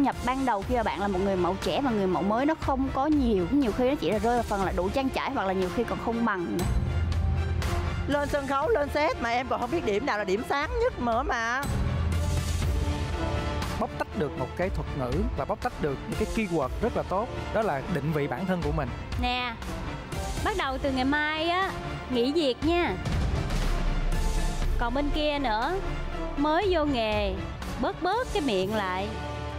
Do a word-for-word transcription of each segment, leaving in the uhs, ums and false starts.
nhập ban đầu khi mà bạn là một người mẫu trẻ và người mẫu mới nó không có nhiều, nhiều khi nó chỉ là rơi vào phần là đủ trang trải hoặc là nhiều khi còn không bằng nữa. Lên sân khấu, lên set mà em còn không biết điểm nào là điểm sáng nhất nữa mà. Bóc tách được một cái thuật ngữ và bóc tách được những cái keyword rất là tốt. Đó là định vị bản thân của mình. Nè, bắt đầu từ ngày mai á, nghỉ việc nha. Còn bên kia nữa, mới vô nghề, bớt bớt cái miệng lại.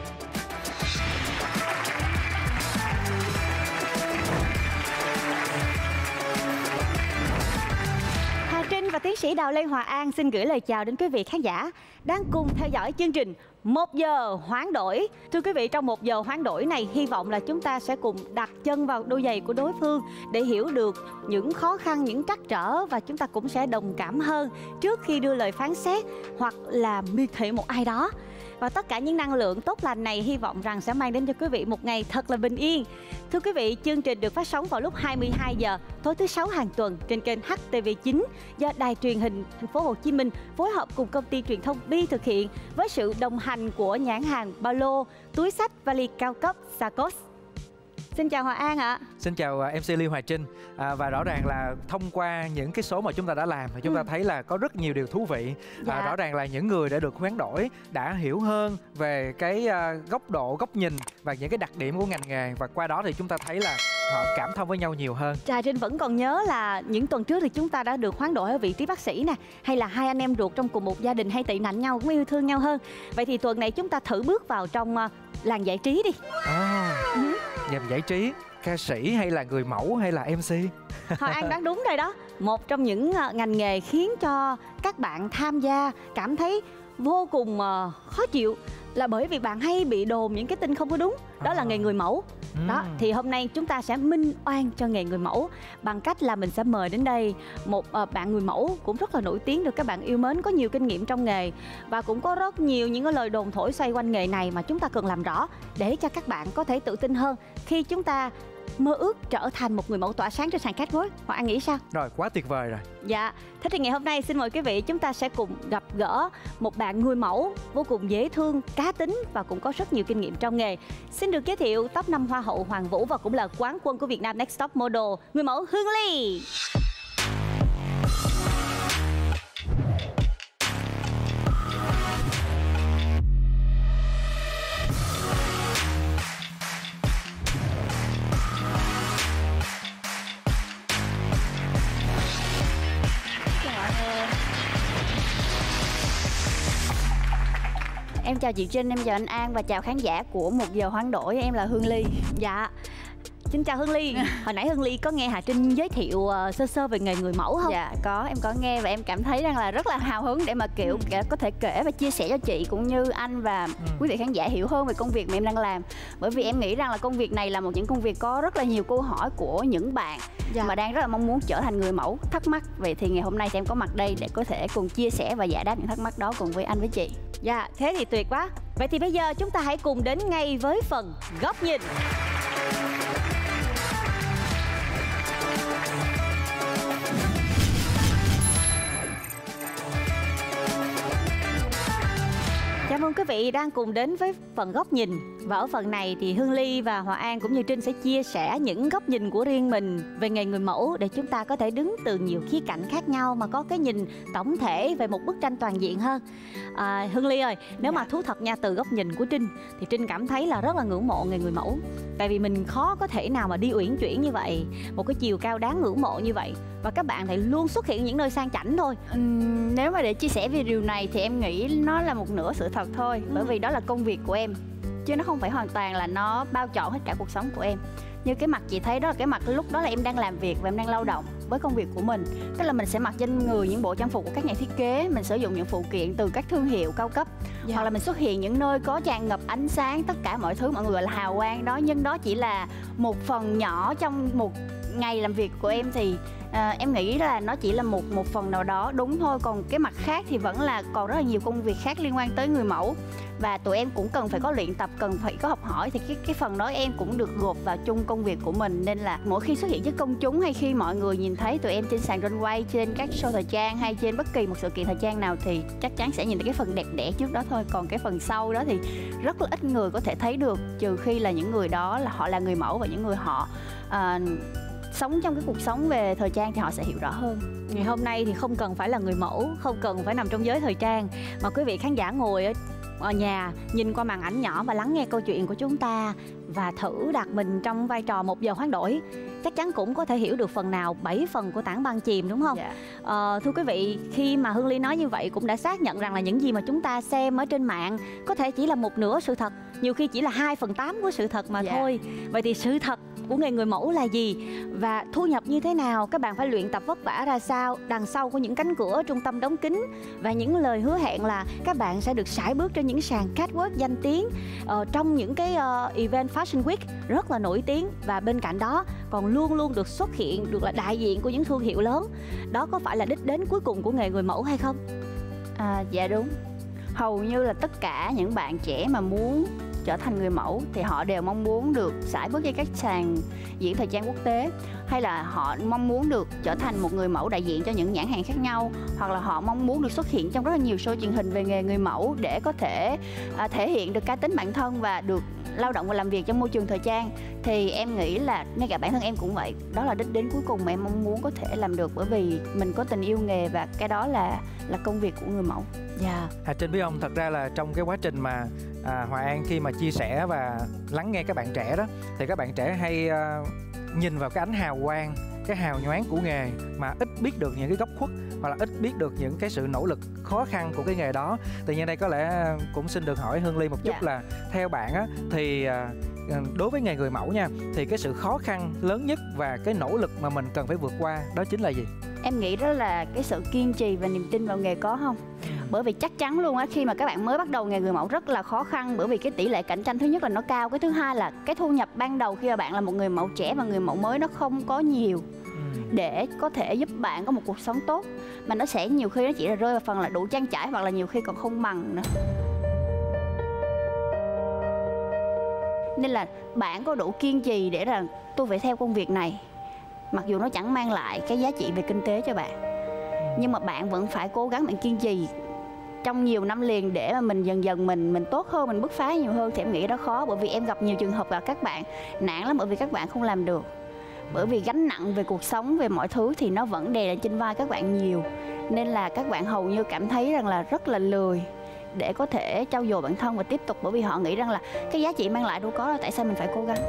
Hà Trinh và tiến sĩ Đào Lê Hòa An xin gửi lời chào đến quý vị khán giả đang cùng theo dõi chương trình Một Giờ Hoán Đổi. Thưa quý vị, trong một giờ hoán đổi này, hy vọng là chúng ta sẽ cùng đặt chân vào đôi giày của đối phương để hiểu được những khó khăn, những trắc trở, và chúng ta cũng sẽ đồng cảm hơn trước khi đưa lời phán xét hoặc là miệt thị một ai đó. Và tất cả những năng lượng tốt lành này hy vọng rằng sẽ mang đến cho quý vị một ngày thật là bình yên. Thưa quý vị, chương trình được phát sóng vào lúc hai mươi hai giờ tối thứ sáu hàng tuần trên kênh H T V chín do Đài Truyền hình Thành phố Hồ Chí Minh phối hợp cùng công ty truyền thông Bi thực hiện với sự đồng hành của nhãn hàng ba lô, túi xách, vali cao cấp Sarkos. Xin chào Hòa An ạ. Xin chào em xê Ly Hoài Trinh. à, Và rõ ràng là thông qua những cái số mà chúng ta đã làm thì chúng ừ. ta thấy là có rất nhiều điều thú vị. Dạ. à, Rõ ràng là những người đã được hoán đổi đã hiểu hơn về cái uh, góc độ, góc nhìn và những cái đặc điểm của ngành nghề. Và qua đó thì chúng ta thấy là họ cảm thông với nhau nhiều hơn. Trà Trinh vẫn còn nhớ là những tuần trước thì chúng ta đã được hoán đổi ở vị trí bác sĩ nè, hay là hai anh em ruột trong cùng một gia đình hay tị nạnh nhau cũng yêu thương nhau hơn. Vậy thì tuần này chúng ta thử bước vào trong uh, làng giải trí đi. à, ừ. Nhằm giải trí, ca sĩ hay là người mẫu hay là em xê? Hòa An đoán đúng rồi đó. Một trong những uh, ngành nghề khiến cho các bạn tham gia cảm thấy vô cùng uh, khó chịu là bởi vì bạn hay bị đồn những cái tin không có đúng. Đó là nghề người mẫu. Đó, thì hôm nay chúng ta sẽ minh oan cho nghề người mẫu bằng cách là mình sẽ mời đến đây một uh, bạn người mẫu cũng rất là nổi tiếng, được các bạn yêu mến, có nhiều kinh nghiệm trong nghề và cũng có rất nhiều những cái lời đồn thổi xoay quanh nghề này mà chúng ta cần làm rõ để cho các bạn có thể tự tin hơn khi chúng ta mơ ước trở thành một người mẫu tỏa sáng trên sàn catwalk. Họ An nghĩ sao? Rồi, quá tuyệt vời rồi. Dạ, thế thì ngày hôm nay xin mời quý vị chúng ta sẽ cùng gặp gỡ một bạn người mẫu vô cùng dễ thương, cá tính và cũng có rất nhiều kinh nghiệm trong nghề. Xin được giới thiệu top năm Hoa hậu Hoàng vũ và cũng là quán quân của Việt Nam Next Top Model, người mẫu Hương Ly. Em chào chị Trinh, em chào anh An và chào khán giả của Một Giờ Hoán Đổi. Em là Hương Ly. Dạ. Xin chào Hương Ly. Hồi nãy Hương Ly có nghe Hà Trinh giới thiệu uh, sơ sơ về nghề người mẫu không? Dạ có, em có nghe và em cảm thấy rằng là rất là hào hứng để mà kiểu ừ. có thể kể và chia sẻ cho chị cũng như anh và ừ. quý vị khán giả hiểu hơn về công việc mà em đang làm. Bởi vì em nghĩ rằng là công việc này là một những công việc có rất là nhiều câu hỏi của những bạn dạ. mà đang rất là mong muốn trở thành người mẫu, thắc mắc. Vậy thì ngày hôm nay thì em có mặt đây để có thể cùng chia sẻ và giải đáp những thắc mắc đó cùng với anh với chị. Dạ, thế thì tuyệt quá. Vậy thì bây giờ chúng ta hãy cùng đến ngay với phần góc nhìn. Chào mừng quý vị đang cùng đến với phần góc nhìn. Và ở phần này thì Hương Ly và Hòa An cũng như Trinh sẽ chia sẻ những góc nhìn của riêng mình về nghề người mẫu để chúng ta có thể đứng từ nhiều khía cạnh khác nhau mà có cái nhìn tổng thể về một bức tranh toàn diện hơn. à, Hương Ly ơi, nếu mà thú thật nha, từ góc nhìn của Trinh thì Trinh cảm thấy là rất là ngưỡng mộ nghề người mẫu. Tại vì mình khó có thể nào mà đi uyển chuyển như vậy, một cái chiều cao đáng ngưỡng mộ như vậy, và các bạn thì luôn xuất hiện những nơi sang chảnh thôi. uhm, Nếu mà để chia sẻ về điều này thì em nghĩ nó là một nửa sự thật thôi. ừ. Bởi vì đó là công việc của em, chứ nó không phải hoàn toàn là nó bao trọn hết cả cuộc sống của em. Như cái mặt chị thấy đó là cái mặt lúc đó là em đang làm việc và em đang lao động với công việc của mình. Tức là mình sẽ mặc trên người những bộ trang phục của các nhà thiết kế, mình sử dụng những phụ kiện từ các thương hiệu cao cấp, dạ. hoặc là mình xuất hiện những nơi có tràn ngập ánh sáng, tất cả mọi thứ mọi người gọi là hào quang đó. Nhưng đó chỉ là một phần nhỏ trong một ngày làm việc của em thì à, em nghĩ là nó chỉ là một một phần nào đó đúng thôi. Còn cái mặt khác thì vẫn là còn rất là nhiều công việc khác liên quan tới người mẫu. và tụi em cũng cần phải có luyện tập, cần phải có học hỏi, thì cái cái phần đó em cũng được gộp vào chung công việc của mình. Nên là mỗi khi xuất hiện với công chúng hay khi mọi người nhìn thấy tụi em trên sàn runway, trên các show thời trang hay trên bất kỳ một sự kiện thời trang nào thì chắc chắn sẽ nhìn thấy cái phần đẹp đẽ trước đó thôi. Còn cái phần sau đó thì rất là ít người có thể thấy được, trừ khi là những người đó là họ là người mẫu và những người họ à, sống trong cái cuộc sống về thời trang thì họ sẽ hiểu rõ hơn. Ngày hôm nay thì không cần phải là người mẫu, không cần phải nằm trong giới thời trang, mà quý vị khán giả ngồi ở ở nhà nhìn qua màn ảnh nhỏ và lắng nghe câu chuyện của chúng ta và thử đặt mình trong vai trò một giờ hoán đổi, chắc chắn cũng có thể hiểu được phần nào bảy phần của tảng băng chìm, đúng không? Dạ. Ờ, thưa quý vị, khi mà Hương Ly nói như vậy cũng đã xác nhận rằng là những gì mà chúng ta xem ở trên mạng có thể chỉ là một nửa sự thật, nhiều khi chỉ là hai phần tám của sự thật mà Dạ. thôi. Vậy thì sự thật của nghề người mẫu là gì và thu nhập như thế nào? Các bạn phải luyện tập vất vả ra sao đằng sau của những cánh cửa trung tâm đóng kín và những lời hứa hẹn là các bạn sẽ được sải bước trên những sàn catwalk danh tiếng ờ, trong những cái uh, event Fashion Week rất là nổi tiếng, và bên cạnh đó còn luôn luôn được xuất hiện, được là đại diện của những thương hiệu lớn. Đó có phải là đích đến cuối cùng của nghề người mẫu hay không? À, dạ đúng. Hầu như là tất cả những bạn trẻ mà muốn trở thành người mẫu thì họ đều mong muốn được sải bước trên các sàn diễn thời trang quốc tế, hay là họ mong muốn được trở thành một người mẫu đại diện cho những nhãn hàng khác nhau, hoặc là họ mong muốn được xuất hiện trong rất là nhiều show truyền hình về nghề người mẫu để có thể à, thể hiện được cá tính bản thân và được lao động và làm việc trong môi trường thời trang. Thì em nghĩ là ngay cả bản thân em cũng vậy, đó là đích đến cuối cùng mà em mong muốn có thể làm được, bởi vì mình có tình yêu nghề và cái đó là là công việc của người mẫu. Dạ. Yeah. À, Trinh biết không, thật ra là trong cái quá trình mà à, Hòa An khi mà chia sẻ và lắng nghe các bạn trẻ đó, thì các bạn trẻ hay à, nhìn vào cái ánh hào quang, cái hào nhoáng của nghề mà ít biết được những cái góc khuất hoặc là ít biết được những cái sự nỗ lực khó khăn của cái nghề đó. Tự nhiên đây có lẽ cũng xin được hỏi Hương Ly một chút, Dạ. là theo bạn á thì à, đối với nghề người mẫu nha, thì cái sự khó khăn lớn nhất và cái nỗ lực mà mình cần phải vượt qua đó chính là gì? Em nghĩ đó là cái sự kiên trì và niềm tin vào nghề, có không? Bởi vì chắc chắn luôn á, khi mà các bạn mới bắt đầu nghề người mẫu rất là khó khăn, bởi vì cái tỷ lệ cạnh tranh thứ nhất là nó cao, cái thứ hai là cái thu nhập ban đầu khi mà bạn là một người mẫu trẻ và người mẫu mới nó không có nhiều để có thể giúp bạn có một cuộc sống tốt, mà nó sẽ nhiều khi nó chỉ là rơi vào phần là đủ trang trải, hoặc là nhiều khi còn không bằng nữa. Nên là bạn có đủ kiên trì để là tôi phải theo công việc này, mặc dù nó chẳng mang lại cái giá trị về kinh tế cho bạn, nhưng mà bạn vẫn phải cố gắng, bạn kiên trì trong nhiều năm liền để mà mình dần dần mình mình tốt hơn, mình bứt phá nhiều hơn. Thì em nghĩ đó khó, bởi vì em gặp nhiều trường hợp là các bạn nản lắm, bởi vì các bạn không làm được, bởi vì gánh nặng về cuộc sống, về mọi thứ thì nó vẫn đè lên trên vai các bạn nhiều, nên là các bạn hầu như cảm thấy rằng là rất là lười để có thể trau dồi bản thân và tiếp tục, bởi vì họ nghĩ rằng là cái giá trị mang lại đâu có, tại sao mình phải cố gắng.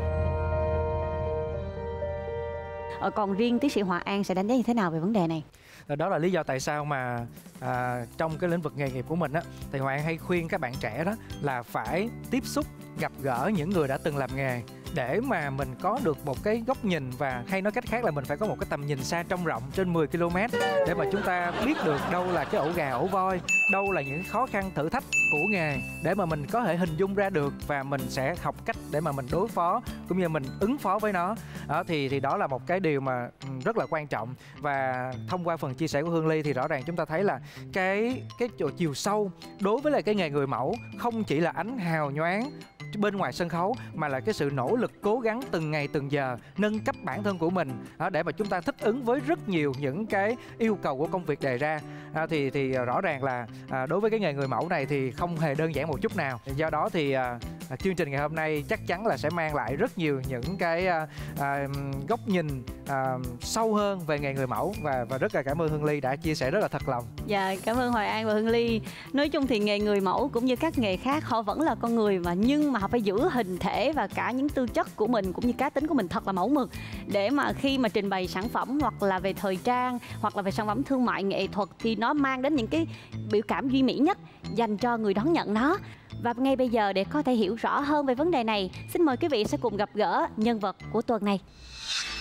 Ờ, còn riêng tiến sĩ Hòa An sẽ đánh giá như thế nào về vấn đề này? Đó là lý do tại sao mà à, trong cái lĩnh vực nghề nghiệp của mình á, thì Hoàng hay khuyên các bạn trẻ đó là phải tiếp xúc, gặp gỡ những người đã từng làm nghề để mà mình có được một cái góc nhìn, và hay nói cách khác là mình phải có một cái tầm nhìn xa trông rộng trên mười ki lô mét để mà chúng ta biết được đâu là cái ổ gà ổ voi, đâu là những khó khăn thử thách của nghề để mà mình có thể hình dung ra được, và mình sẽ học cách để mà mình đối phó cũng như mình ứng phó với nó. Đó, thì thì đó là một cái điều mà rất là quan trọng. Và thông qua phần chia sẻ của Hương Ly thì rõ ràng chúng ta thấy là cái cái chiều sâu đối với lại cái nghề người mẫu không chỉ là ánh hào nhoáng bên ngoài sân khấu, mà là cái sự nỗ lực cố gắng từng ngày từng giờ nâng cấp bản thân của mình đó, để mà chúng ta thích ứng với rất nhiều những cái yêu cầu của công việc đề ra. À, thì thì rõ ràng là à, đối với cái nghề người mẫu này thì không hề đơn giản một chút nào. Do đó thì à, chương trình ngày hôm nay chắc chắn là sẽ mang lại rất nhiều những cái à, à, góc nhìn à, sâu hơn về nghề người mẫu, và và rất là cảm ơn Hương Ly đã chia sẻ rất là thật lòng. Dạ, cảm ơn Hoài An và Hương Ly. Nói chung thì nghề người mẫu cũng như các nghề khác, họ vẫn là con người mà, nhưng mà họ phải giữ hình thể và cả những tư chất của mình cũng như cá tính của mình thật là mẫu mực, để mà khi mà trình bày sản phẩm hoặc là về thời trang hoặc là về sản phẩm thương mại nghệ thuật thì nó mang đến những cái biểu cảm duy mỹ nhất dành cho người đón nhận nó. Và ngay bây giờ để có thể hiểu rõ hơn về vấn đề này, xin mời quý vị sẽ cùng gặp gỡ nhân vật của tuần này.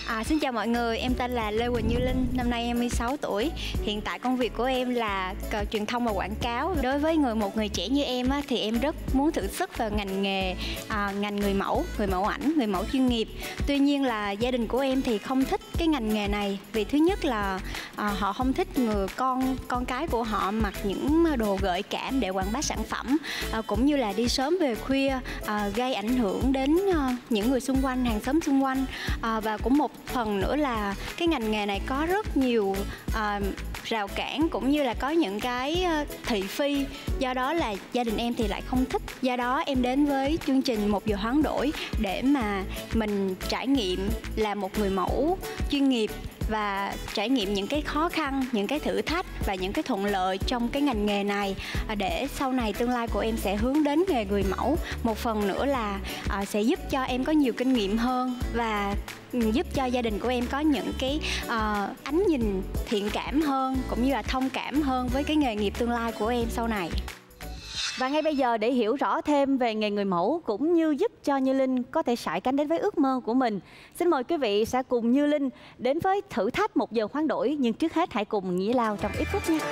À, xin chào mọi người, em tên là Lê Quỳnh Như Linh, năm nay em hai mươi sáu tuổi. Hiện tại công việc của em là uh, truyền thông và quảng cáo. Đối với người một người trẻ như em á, thì em rất muốn thử sức vào ngành nghề uh, ngành người mẫu, người mẫu ảnh, người mẫu chuyên nghiệp. Tuy nhiên là gia đình của em thì không thích cái ngành nghề này, vì thứ nhất là uh, họ không thích người con con cái của họ mặc những đồ gợi cảm để quảng bá sản phẩm, uh, cũng như là đi sớm về khuya, uh, gây ảnh hưởng đến uh, những người xung quanh, hàng xóm xung quanh. Uh, và cũng một phần nữa là cái ngành nghề này có rất nhiều uh, rào cản, cũng như là có những cái uh, thị phi, do đó là gia đình em thì lại không thích. Do đó em đến với chương trình Một Giờ Hoán Đổi để mà mình trải nghiệm là một người mẫu chuyên nghiệp và trải nghiệm những cái khó khăn, những cái thử thách và những cái thuận lợi trong cái ngành nghề này, để sau này tương lai của em sẽ hướng đến nghề người mẫu. Một phần nữa là à, sẽ giúp cho em có nhiều kinh nghiệm hơn và giúp cho gia đình của em có những cái à, ánh nhìn thiện cảm hơn, cũng như là thông cảm hơn với cái nghề nghiệp tương lai của em sau này. Và ngay bây giờ để hiểu rõ thêm về nghề người mẫu cũng như giúp cho Như Linh có thể sải cánh đến với ước mơ của mình, xin mời quý vị sẽ cùng Như Linh đến với thử thách Một Giờ Hoán Đổi. Nhưng trước hết hãy cùng Nghĩa Lao trong ít phút nha.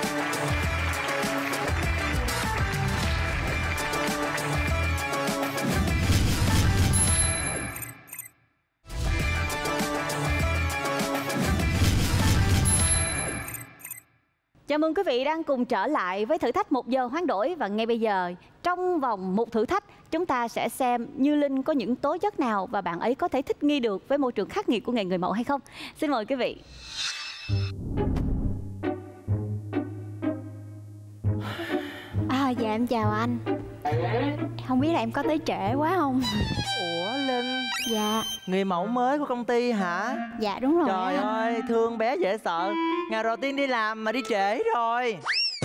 Chào mừng quý vị đang cùng trở lại với thử thách Một Giờ Hoán Đổi. Và ngay bây giờ, trong vòng một thử thách, chúng ta sẽ xem Như Linh có những tố chất nào và bạn ấy có thể thích nghi được với môi trường khắc nghiệt của nghề người mẫu hay không. Xin mời quý vị. À, dạ em chào anh. Không biết là em có tới trễ quá không? Ủa Linh? Dạ. Người mẫu mới của công ty hả? Dạ đúng rồi. Trời anh. ơi, thương bé dễ sợ. Ngày đầu tiên đi làm mà đi trễ rồi.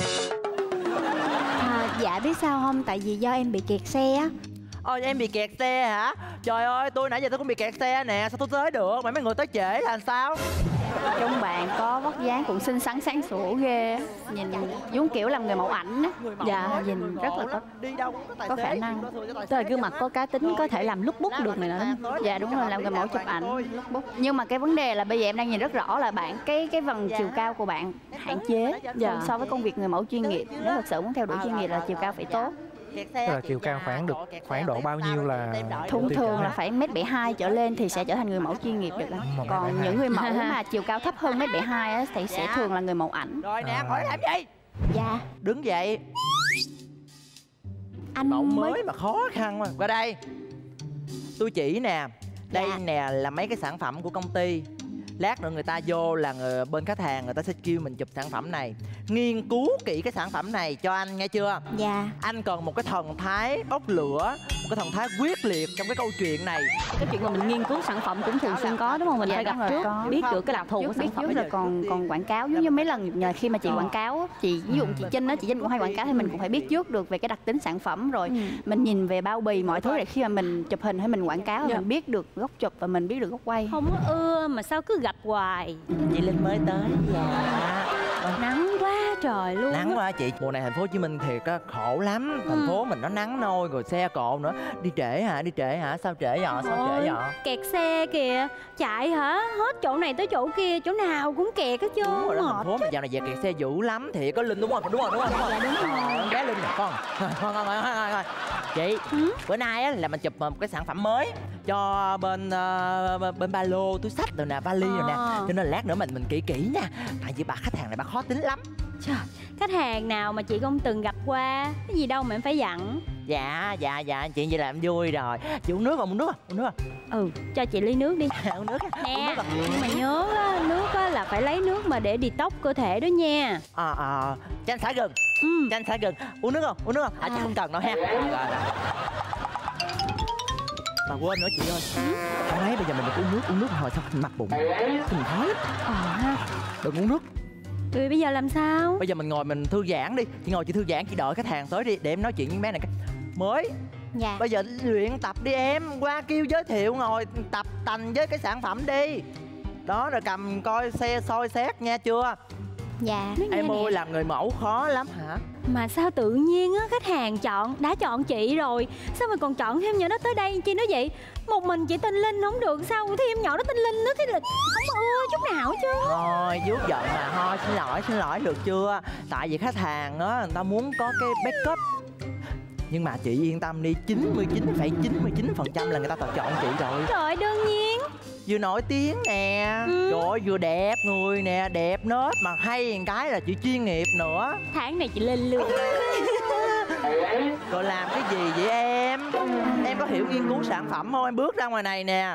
À, dạ biết sao không? Tại vì do em bị kẹt xe á. Ôi em bị kẹt xe hả? Trời ơi, tôi nãy giờ tôi cũng bị kẹt xe nè. Sao tôi tới được? Mà mấy người tới trễ là sao? Trong bạn có vóc dáng cũng xinh xắn sáng sủa ghê á. Nhìn giống kiểu làm người mẫu ảnh á. Dạ, nhìn rất là tốt. Đi đâu cũng có tài Có xế. khả năng. Tức là gương mặt có cá tính, có thể làm lúc bút được này nè. Dạ đúng rồi, làm người mẫu chụp ảnh lúc bút. Nhưng mà cái vấn đề là bây giờ em đang nhìn rất rõ là bạn cái cái phần chiều cao của bạn hạn chế Dạ. so với công việc người mẫu chuyên nghiệp. Nếu thật sự muốn theo đuổi chuyên nghiệp là chiều cao phải tốt. Tức là chiều cao khoảng được khoảng độ bao nhiêu là Thông tiêu thường chuẩn là ha? phải mét bảy hai trở lên thì sẽ trở thành người mẫu chuyên nghiệp được đó. Một mét bảy Còn hai. những người mẫu mà chiều cao thấp hơn mét bảy hai á thì sẽ thường là người mẫu ảnh. Rồi nè, À. hỏi làm gì? Dạ. Đứng dậy. Anh Mẫu mới mới mà khó khăn quá. Qua đây. Tôi chỉ nè. Đây Dạ. nè là mấy cái sản phẩm của công ty. Lát nữa người ta vô là người, bên khách hàng người ta sẽ kêu mình chụp sản phẩm này. Nghiên cứu kỹ cái sản phẩm này cho anh nghe chưa? Dạ. Anh cần một cái thần thái bốc lửa, một cái thần thái quyết liệt trong cái câu chuyện này. Cái chuyện mà mình nghiên cứu sản phẩm cũng thường xuyên có đúng không? Mình Dạ, phải đúng gặp rồi, trước, có. biết được cái đặc thù của trước sản biết phẩm. trước rồi còn còn quảng cáo, giống như mấy lần nhờ khi mà chị quảng cáo á, chị ví dụ chị Trinh á, chị Trinh cũng hay quảng cáo thì mình cũng phải biết trước được về cái đặc tính sản phẩm rồi. Ừ. Mình nhìn về bao bì mọi thứ để khi mà mình chụp hình hay mình quảng cáo Dạ. mình biết được góc chụp và mình biết được góc quay. Không có ưa mà sao cứ gặp hoài. Chị Linh mới tới. Dạ. Nắng quá trời luôn. Nắng quá chị. Mùa này thành phố Hồ Chí Minh thiệt á, khổ lắm. Thành phố mình nó nắng nôi rồi xe cộ nữa. Đi trễ hả? Đi trễ hả? Sao trễ vậy? Sao trễ Ôi, vậy? kẹt xe kìa. Chạy hả? Hết chỗ này tới chỗ kia, chỗ nào cũng kẹt hết trơn. Đúng rồi đó, thành Mệt. phố mà dạo này về kẹt xe dữ lắm. Thiệt có Linh đúng không? Đúng rồi, đúng rồi. Đúng rồi. Dạ, đúng rồi. Ờ, bé Linh nè con. Thôi, thôi, thôi, thôi, thôi, thôi. Chị, Ừ? bữa nay á là mình chụp một cái sản phẩm mới cho bên ờ, bên- bên ba lô, túi xách rồi nè, vali rồi nè. Ờ. Cho nên là lát nữa mình mình kỹ kỹ nha. Tại vì bà khách hàng này bà khó tính lắm. Trời, khách hàng nào mà chị không từng gặp qua. Cái gì đâu mà em phải dặn. Dạ, dạ, dạ, chuyện vậy là em vui rồi. Chị uống nước không? Uống nước không? Uống nước không? Ừ, cho chị ly nước đi. Uống nước á. Uống Nè, nước à? nhưng mà nhớ á, nước á là phải lấy nước mà để detox cơ thể đó nha. Ờ, ờ, chanh xả gừng. Ừ. Chanh xả gừng. Uống nước không? Uống nước không? À, chắc không cần đâu ha. Rồi, rồi. Mà quên nữa chị ơi. Không ấy, bây giờ mình đừng uống nước, uống nước hồi xong mình mập bụng. Mình khó lắm. Ờ ha. Đừng uống nước. Rồi bây giờ làm sao? Bây giờ mình ngồi mình thư giãn đi. Chị ngồi chị thư giãn, chị đợi khách hàng tới đi để em nói chuyện với bé này. Mới. Dạ. Bây giờ luyện tập đi em. Qua kêu giới thiệu ngồi tập tành với cái sản phẩm đi. Đó rồi cầm coi xe soi xét nha chưa? Dạ. Em ơi, làm người mẫu khó lắm hả? Mà sao tự nhiên á, khách hàng chọn, đã chọn chị rồi, sao mà còn chọn thêm nhỏ đó tới đây chi nữa vậy? Một mình chị tên Linh không được sao thêm nhỏ đó tên Linh nữa, thế là không ưa chút nào chứ. Thôi, vuốt giận mà thôi, xin lỗi, xin lỗi được chưa? Tại vì khách hàng á, người ta muốn có cái backup. Nhưng mà chị yên tâm đi, chín mươi chín phẩy chín mươi chín phần trăm là người ta toàn chọn chị rồi. Trời, đương nhiên. Vừa nổi tiếng nè, ừ. trời ơi, vừa đẹp người nè, đẹp nết mà hay một cái là chị chuyên nghiệp nữa. Tháng này chị lên luôn. Rồi làm cái gì vậy em? Em có hiểu nghiên cứu sản phẩm không? Em bước ra ngoài này nè,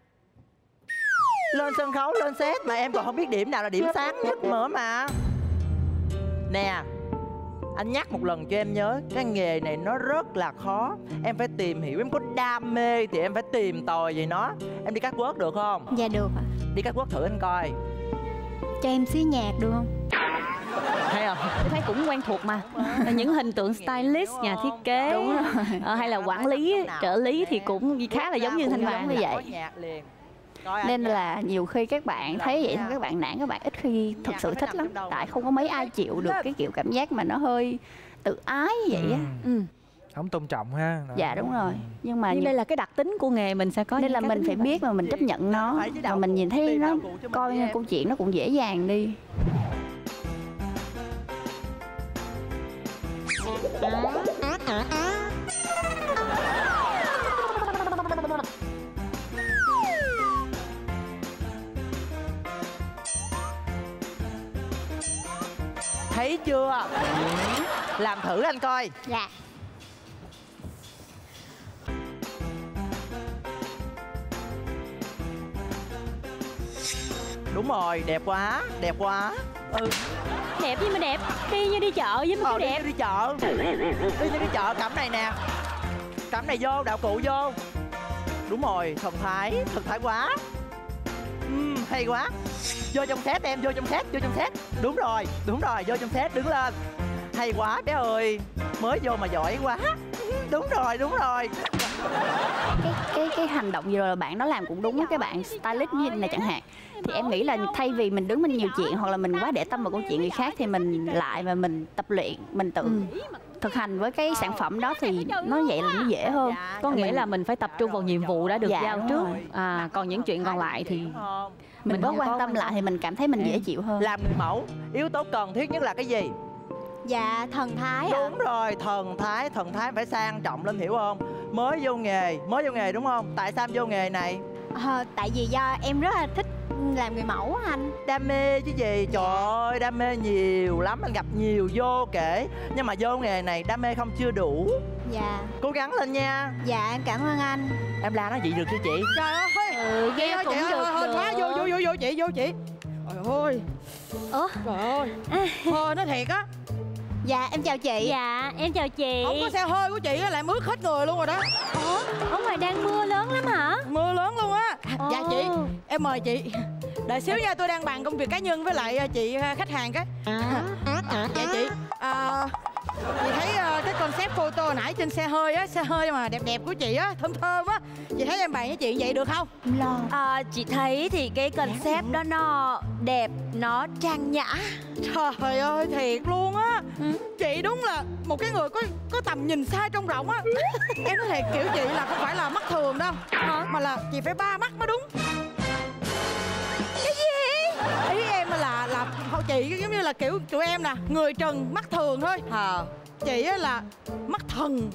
lên sân khấu, lên set mà em còn không biết điểm nào là điểm sáng nhất nữa mà. Nè, anh nhắc một lần cho em nhớ, cái nghề này nó rất là khó. Em phải tìm hiểu, em có đam mê thì em phải tìm tòi về nó. Em đi catwalk được không? Dạ được ạ. Đi catwalk thử anh coi. Cho em xí nhạc được không? Hay không? Tôi thấy cũng quen thuộc mà. Những hình tượng stylist, nhà thiết kế, đúng rồi. À, hay là quản lý, trợ lý thì cũng khá là giống như Thanh Vàng như vậy. Nên là nhiều khi các bạn thấy vậy thôi, các bạn nản, các bạn ít khi thực sự thích lắm. Tại không có mấy ai chịu được cái kiểu cảm giác mà nó hơi tự ái vậy á. ừ. Ừ. Không tôn trọng ha. Dạ đúng rồi. Nhưng mà Nhưng đây là cái đặc tính của nghề mình sẽ có. nên là mình phải biết mà mình chấp nhận nó. Và mình nhìn thấy nó, coi câu chuyện nó cũng dễ dàng đi. Thấy chưa? Làm thử anh coi. Dạ. Đúng rồi, đẹp quá, đẹp quá. Ừ. Đẹp gì mà đẹp, đi như đi chợ với mà Ờ, cái đi đẹp. như đi chợ. Đi như đi chợ, cắm này nè. Cắm này vô, đạo cụ vô. Đúng rồi, thần thái, thần thái quá. Uhm, hay quá. Vô trong set em, vô trong set, vô trong set. Đúng rồi, đúng rồi, vô trong set, đứng lên. Hay quá bé ơi, mới vô mà giỏi quá. Đúng rồi, đúng rồi. Cái cái cái hành động vừa rồi là bạn đó làm cũng đúng á, cái bạn stylist như này chẳng hạn. Thì em nghĩ là thay vì mình đứng mình nhiều chuyện hoặc là mình quá để tâm vào câu chuyện người khác thì mình lại và mình tập luyện, mình tự thực hành với cái sản phẩm đó thì nó vậy là nó dễ hơn. Có nghĩa là mình phải tập trung vào nhiệm vụ đã được Dạ, giao đúng trước. rồi. À, còn những chuyện còn lại thì mình, mình có không quan có tâm quan lại tâm. thì mình cảm thấy mình dễ chịu hơn. Làm người mẫu, yếu tố cần thiết nhất là cái gì? Dạ thần thái ạ. Đúng rồi, thần thái, thần thái phải sang trọng lên, hiểu không? Mới vô nghề, mới vô nghề đúng không? Tại sao em vô nghề này? Ờ, tại vì do em rất là thích làm người mẫu á anh. Đam mê chứ gì, trời ơi, đam mê nhiều lắm, anh gặp nhiều vô kể. Nhưng mà vô nghề này đam mê không chưa đủ. Dạ. Cố gắng lên nha. Dạ em cảm ơn anh. Em la nói vậy được chứ chị? Trời ơi, Ừ, chị nghe ơi, cũng chị ơi, được, thôi, được. quá, vô, vô, vô, vô chị, vô chị. Trời ơi. Ủa? Trời ơi. Thôi nói thiệt á, Dạ em chào chị. Dạ, em chào chị. không có xe hơi của chị á là em ướt hết người luôn rồi đó. Ủa, ở ngoài đang mưa lớn lắm hả? Mưa lớn luôn á. À, dạ Ồ. chị, em mời chị. Đợi xíu nha, tôi đang bàn công việc cá nhân với lại à, chị à, khách hàng cái. À, dạ chị. À, chị thấy à, cái concept photo hồi nãy trên xe hơi á, xe hơi mà đẹp đẹp của chị á, thơm thơm á. Chị thấy em bàn với chị vậy được không? Lo. À, chị thấy thì cái concept đó nó đẹp, nó trang nhã. Trời ơi, thiệt luôn á. Chị đúng là một cái người có có tầm nhìn xa trông rộng á. Em nói thiệt, kiểu chị là không phải là mắt thường đâu, mà là chị phải ba mắt mới đúng. Cái gì? Ý em là là chị giống như là kiểu tụi em nè, người trần mắt thường thôi. Ờ. Chị á là mắt thần.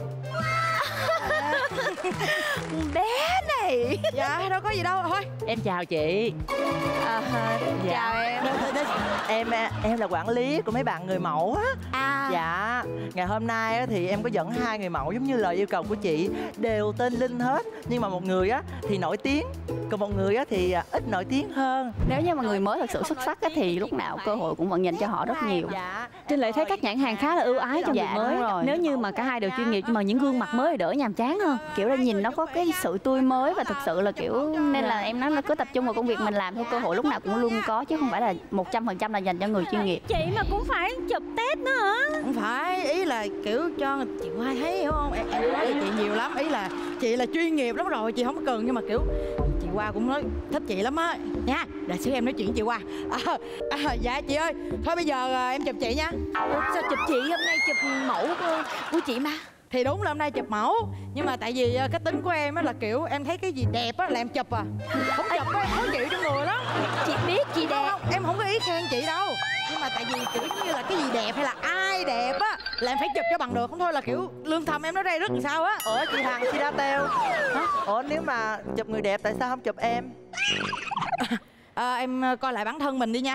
Bé này. Dạ đâu có gì đâu, thôi. Em chào chị. À, Dạ. chào em. Em em là quản lý của mấy bạn người mẫu á. À. Dạ, ngày hôm nay á, thì em có dẫn hai người mẫu giống như lời yêu cầu của chị, đều tên Linh hết. Nhưng mà một người á thì nổi tiếng, còn một người á thì à, ít nổi tiếng hơn. Nếu như mà người mới thật sự xuất sắc á, thì lúc nào cơ hội cũng vẫn dành cho họ rất nhiều. Dạ. Trinh Lệ thấy các nhãn hàng khá là ưu ái trong Dạ, việc mới. đúng rồi. Nếu như mà cả hai đều chuyên nghiệp nhưng mà những gương mặt mới thì đỡ nhàm chán hơn. Kiểu là nhìn nó có cái sự tươi mới và thực sự là kiểu, nên là em nói là cứ tập trung vào công việc mình làm thôi, cơ hội lúc nào cũng luôn có chứ không phải là một trăm phần trăm là dành cho người chuyên nghiệp. Chị mà cũng phải chụp test nữa hả? Không phải, ý là kiểu cho chị Hoa thấy, hiểu không? Em, em nói với chị nhiều lắm, ý là chị là chuyên nghiệp lắm rồi, chị không có cần, nhưng mà kiểu chị Hoa cũng nói thích chị lắm á nha. Để xíu em nói chuyện với chị Hoa. à, à, Dạ chị ơi, thôi bây giờ à, em chụp chị nha. Ủa, sao chụp chị hôm nay chụp mẫu của, của chị mà. Thì đúng là hôm nay chụp mẫu, nhưng mà tại vì cái tính của em á là kiểu em thấy cái gì đẹp á là em chụp à. Không chụp á em khó chịu trong người lắm. Chị biết chị đẹp. Không, em không có ý khen chị đâu, nhưng mà tại vì kiểu như là cái gì đẹp hay là ai đẹp á là em phải chụp cho bằng được, không thôi là kiểu lương thầm em nó ray rứt làm sao á. Ủa chị Hằng, chị Đa Teo hả? Ủa nếu mà chụp người đẹp tại sao không chụp em? à, Em coi lại bản thân mình đi nha.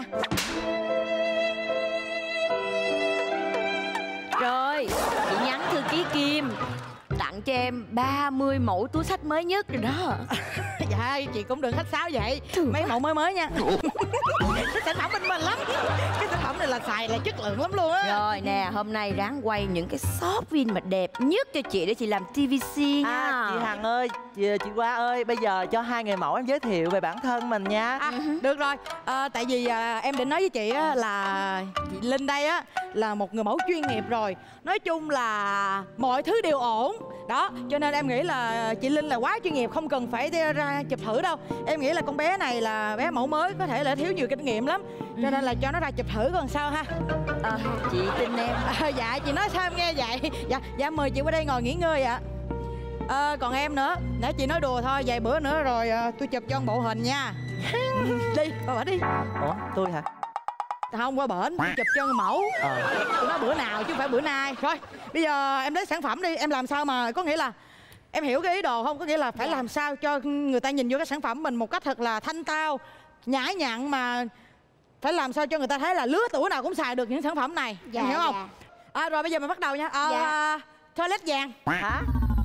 Rồi, chị nhắn thư ký Kim tặng cho em ba mươi mẫu túi xách mới nhất rồi đó. Dạ chị cũng đừng khách sáo vậy. Mấy mẫu mới mới nha. Cái sản phẩm bên mình lắm. Cái sản phẩm này là xài là chất lượng lắm luôn á. Rồi nè, hôm nay ráng quay những cái short phim mà đẹp nhất cho chị để chị làm tê vê xê nha. À, chị Hằng ơi, chị, chị Hoa ơi, bây giờ cho hai người mẫu em giới thiệu về bản thân mình nha. À, được rồi, à, tại vì à, em định nói với chị á, là chị Linh đây á là một người mẫu chuyên nghiệp rồi. Nói chung là mọi thứ đều ổn. Đó, cho nên em nghĩ là chị Linh là quá chuyên nghiệp, không cần phải ra chụp thử đâu. Em nghĩ là con bé này là bé mẫu mới, có thể là thiếu nhiều kinh nghiệm lắm. Cho nên là cho nó ra chụp thử còn sao ha. À, chị tin em. À, dạ, chị nói sao em nghe vậy. Dạ, dạ mời chị qua đây ngồi nghỉ ngơi ạ. À, còn em nữa, để chị nói đùa thôi, vài bữa nữa rồi à, tôi chụp cho một bộ hình nha. Đi, qua bển đi. Ủa, tôi hả? Không, qua bển, tôi chụp cho người mẫu. Ờ. Tôi nói bữa nào chứ không phải bữa nay. Rồi, bây giờ em lấy sản phẩm đi, em làm sao mà có nghĩa là em hiểu cái ý đồ không? Có nghĩa là phải làm sao cho người ta nhìn vô cái sản phẩm mình một cách thật là thanh tao, nhã nhặn, mà phải làm sao cho người ta thấy là lứa tuổi nào cũng xài được những sản phẩm này. Dạ, em hiểu không? dạ. À, rồi bây giờ mình bắt đầu nha. À, Dạ. toilet vàng. Hả?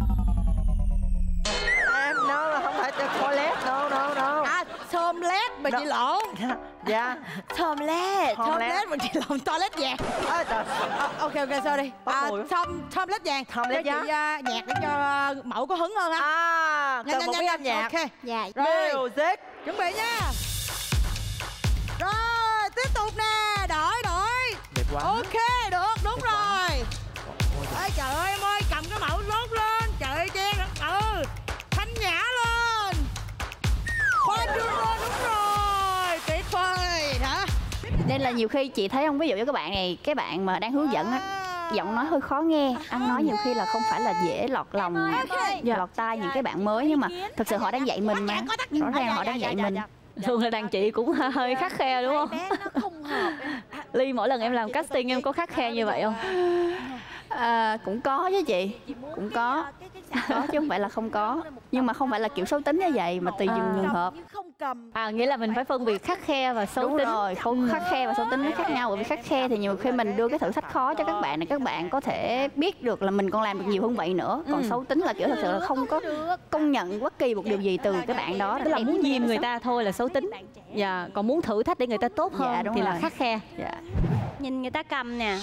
Em no là không phải cho toilet, no no no. À, toilet mà chị lộn. Dạ. Toilet. Toilet mà chị lộn, toilet vàng. Ôi trời. À, ok ok sorry. À, tom toilet vàng. Toilet cho chị uh, nhạc để cho uh, mẫu có hứng hơn ha. À, nhanh cần một nhanh cái nhanh âm nhạc. Ok. Dạ. Rồi, Music. chuẩn bị nha. Rồi, tiếp tục nè, đổi đổi. Đẹp quá. Ok, được, đúng Đẹp quá. rồi. Ôi trời ơi em ơi, cầm cái mẫu lốt lên. Trời ơi Chen, ừ, thanh nhã lên. Khoan trương lên, đúng rồi. Tuyệt vời, hả? Nên là nhiều khi chị thấy không, ví dụ như các bạn này, cái bạn mà đang hướng dẫn á, giọng nói hơi khó nghe, ăn nói nhiều khi là không phải là dễ lọt lòng, lọt tai những cái bạn mới, nhưng mà thật sự họ đang dạy mình mà, rõ ràng họ đang dạy mình. Thường là đàn chị cũng hơi khắt khe đúng không? Bé nó không hợp. Ly, mỗi lần em làm casting em có khắt khe như vậy không? À, cũng có chứ chị, cũng có, có chứ không phải là không có, nhưng mà không phải là kiểu xấu tính như vậy, mà tùy từng trường hợp. Không cầm. À, nghĩa là mình phải phân biệt khắt khe và xấu Đúng tính. rồi, không khắt khe và xấu tính nó khác nhau. Bởi vì khắt khe thì nhiều khi mình đưa cái thử thách khó cho các bạn này, các bạn có thể biết được là mình còn làm được nhiều hơn vậy nữa. Còn Ừ. xấu tính là kiểu thật sự là không có công nhận bất kỳ một điều gì từ cái bạn đó. Tức là muốn diêm người ta thôi là xấu tính. Dạ, còn muốn thử thách để người ta tốt hơn Dạ, đúng thì là rồi. khắt khe. Dạ. Nhìn người ta cầm nè.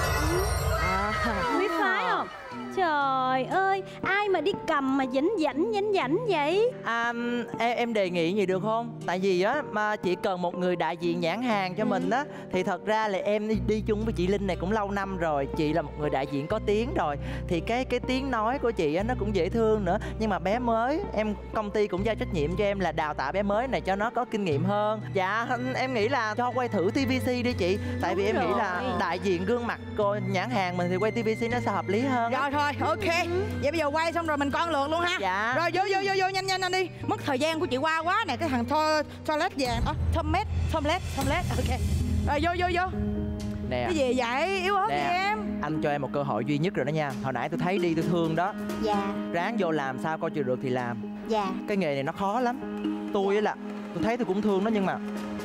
À. Biết phái không? Trời ơi, ai mà đi cầm mà dảnh dảnh dảnh dảnh vậy? À, em, em đề nghị gì được không? Tại vì á mà chỉ cần một người đại diện nhãn hàng cho mình á, thì thật ra là em đi, đi chung với chị Linh này cũng lâu năm rồi. Chị là một người đại diện có tiếng rồi, thì cái cái tiếng nói của chị á nó cũng dễ thương nữa. Nhưng mà bé mới, em công ty cũng giao trách nhiệm cho em là đào tạo bé mới này cho nó có kinh nghiệm hơn. Dạ, em nghĩ là cho quay thử tê vê xê đi chị. Tại vì em nghĩ là đại diện gương mặt cô nhãn hàng mình thì quay tê vê xê nó sẽ hợp lý hơn. Rồi thôi, ok. Vậy bây giờ quay xong rồi mình con lượt luôn ha. Dạ. Rồi vô vô vô vô nhanh nhanh anh đi. Mất thời gian của chị qua quá nè, cái thằng to toilet vàng. Ơ, toilet, toilet, toilet. Ok. Rồi vô vô vô. Nè. Cái gì vậy? Yếu ớt Nè. gì em? Anh cho em một cơ hội duy nhất rồi đó nha. Hồi nãy tôi thấy đi tôi thương đó. Dạ. Ráng vô làm sao coi chừng được thì làm. Dạ. Cái nghề này nó khó lắm. Tôi á là tôi thấy tôi cũng thương nó, nhưng mà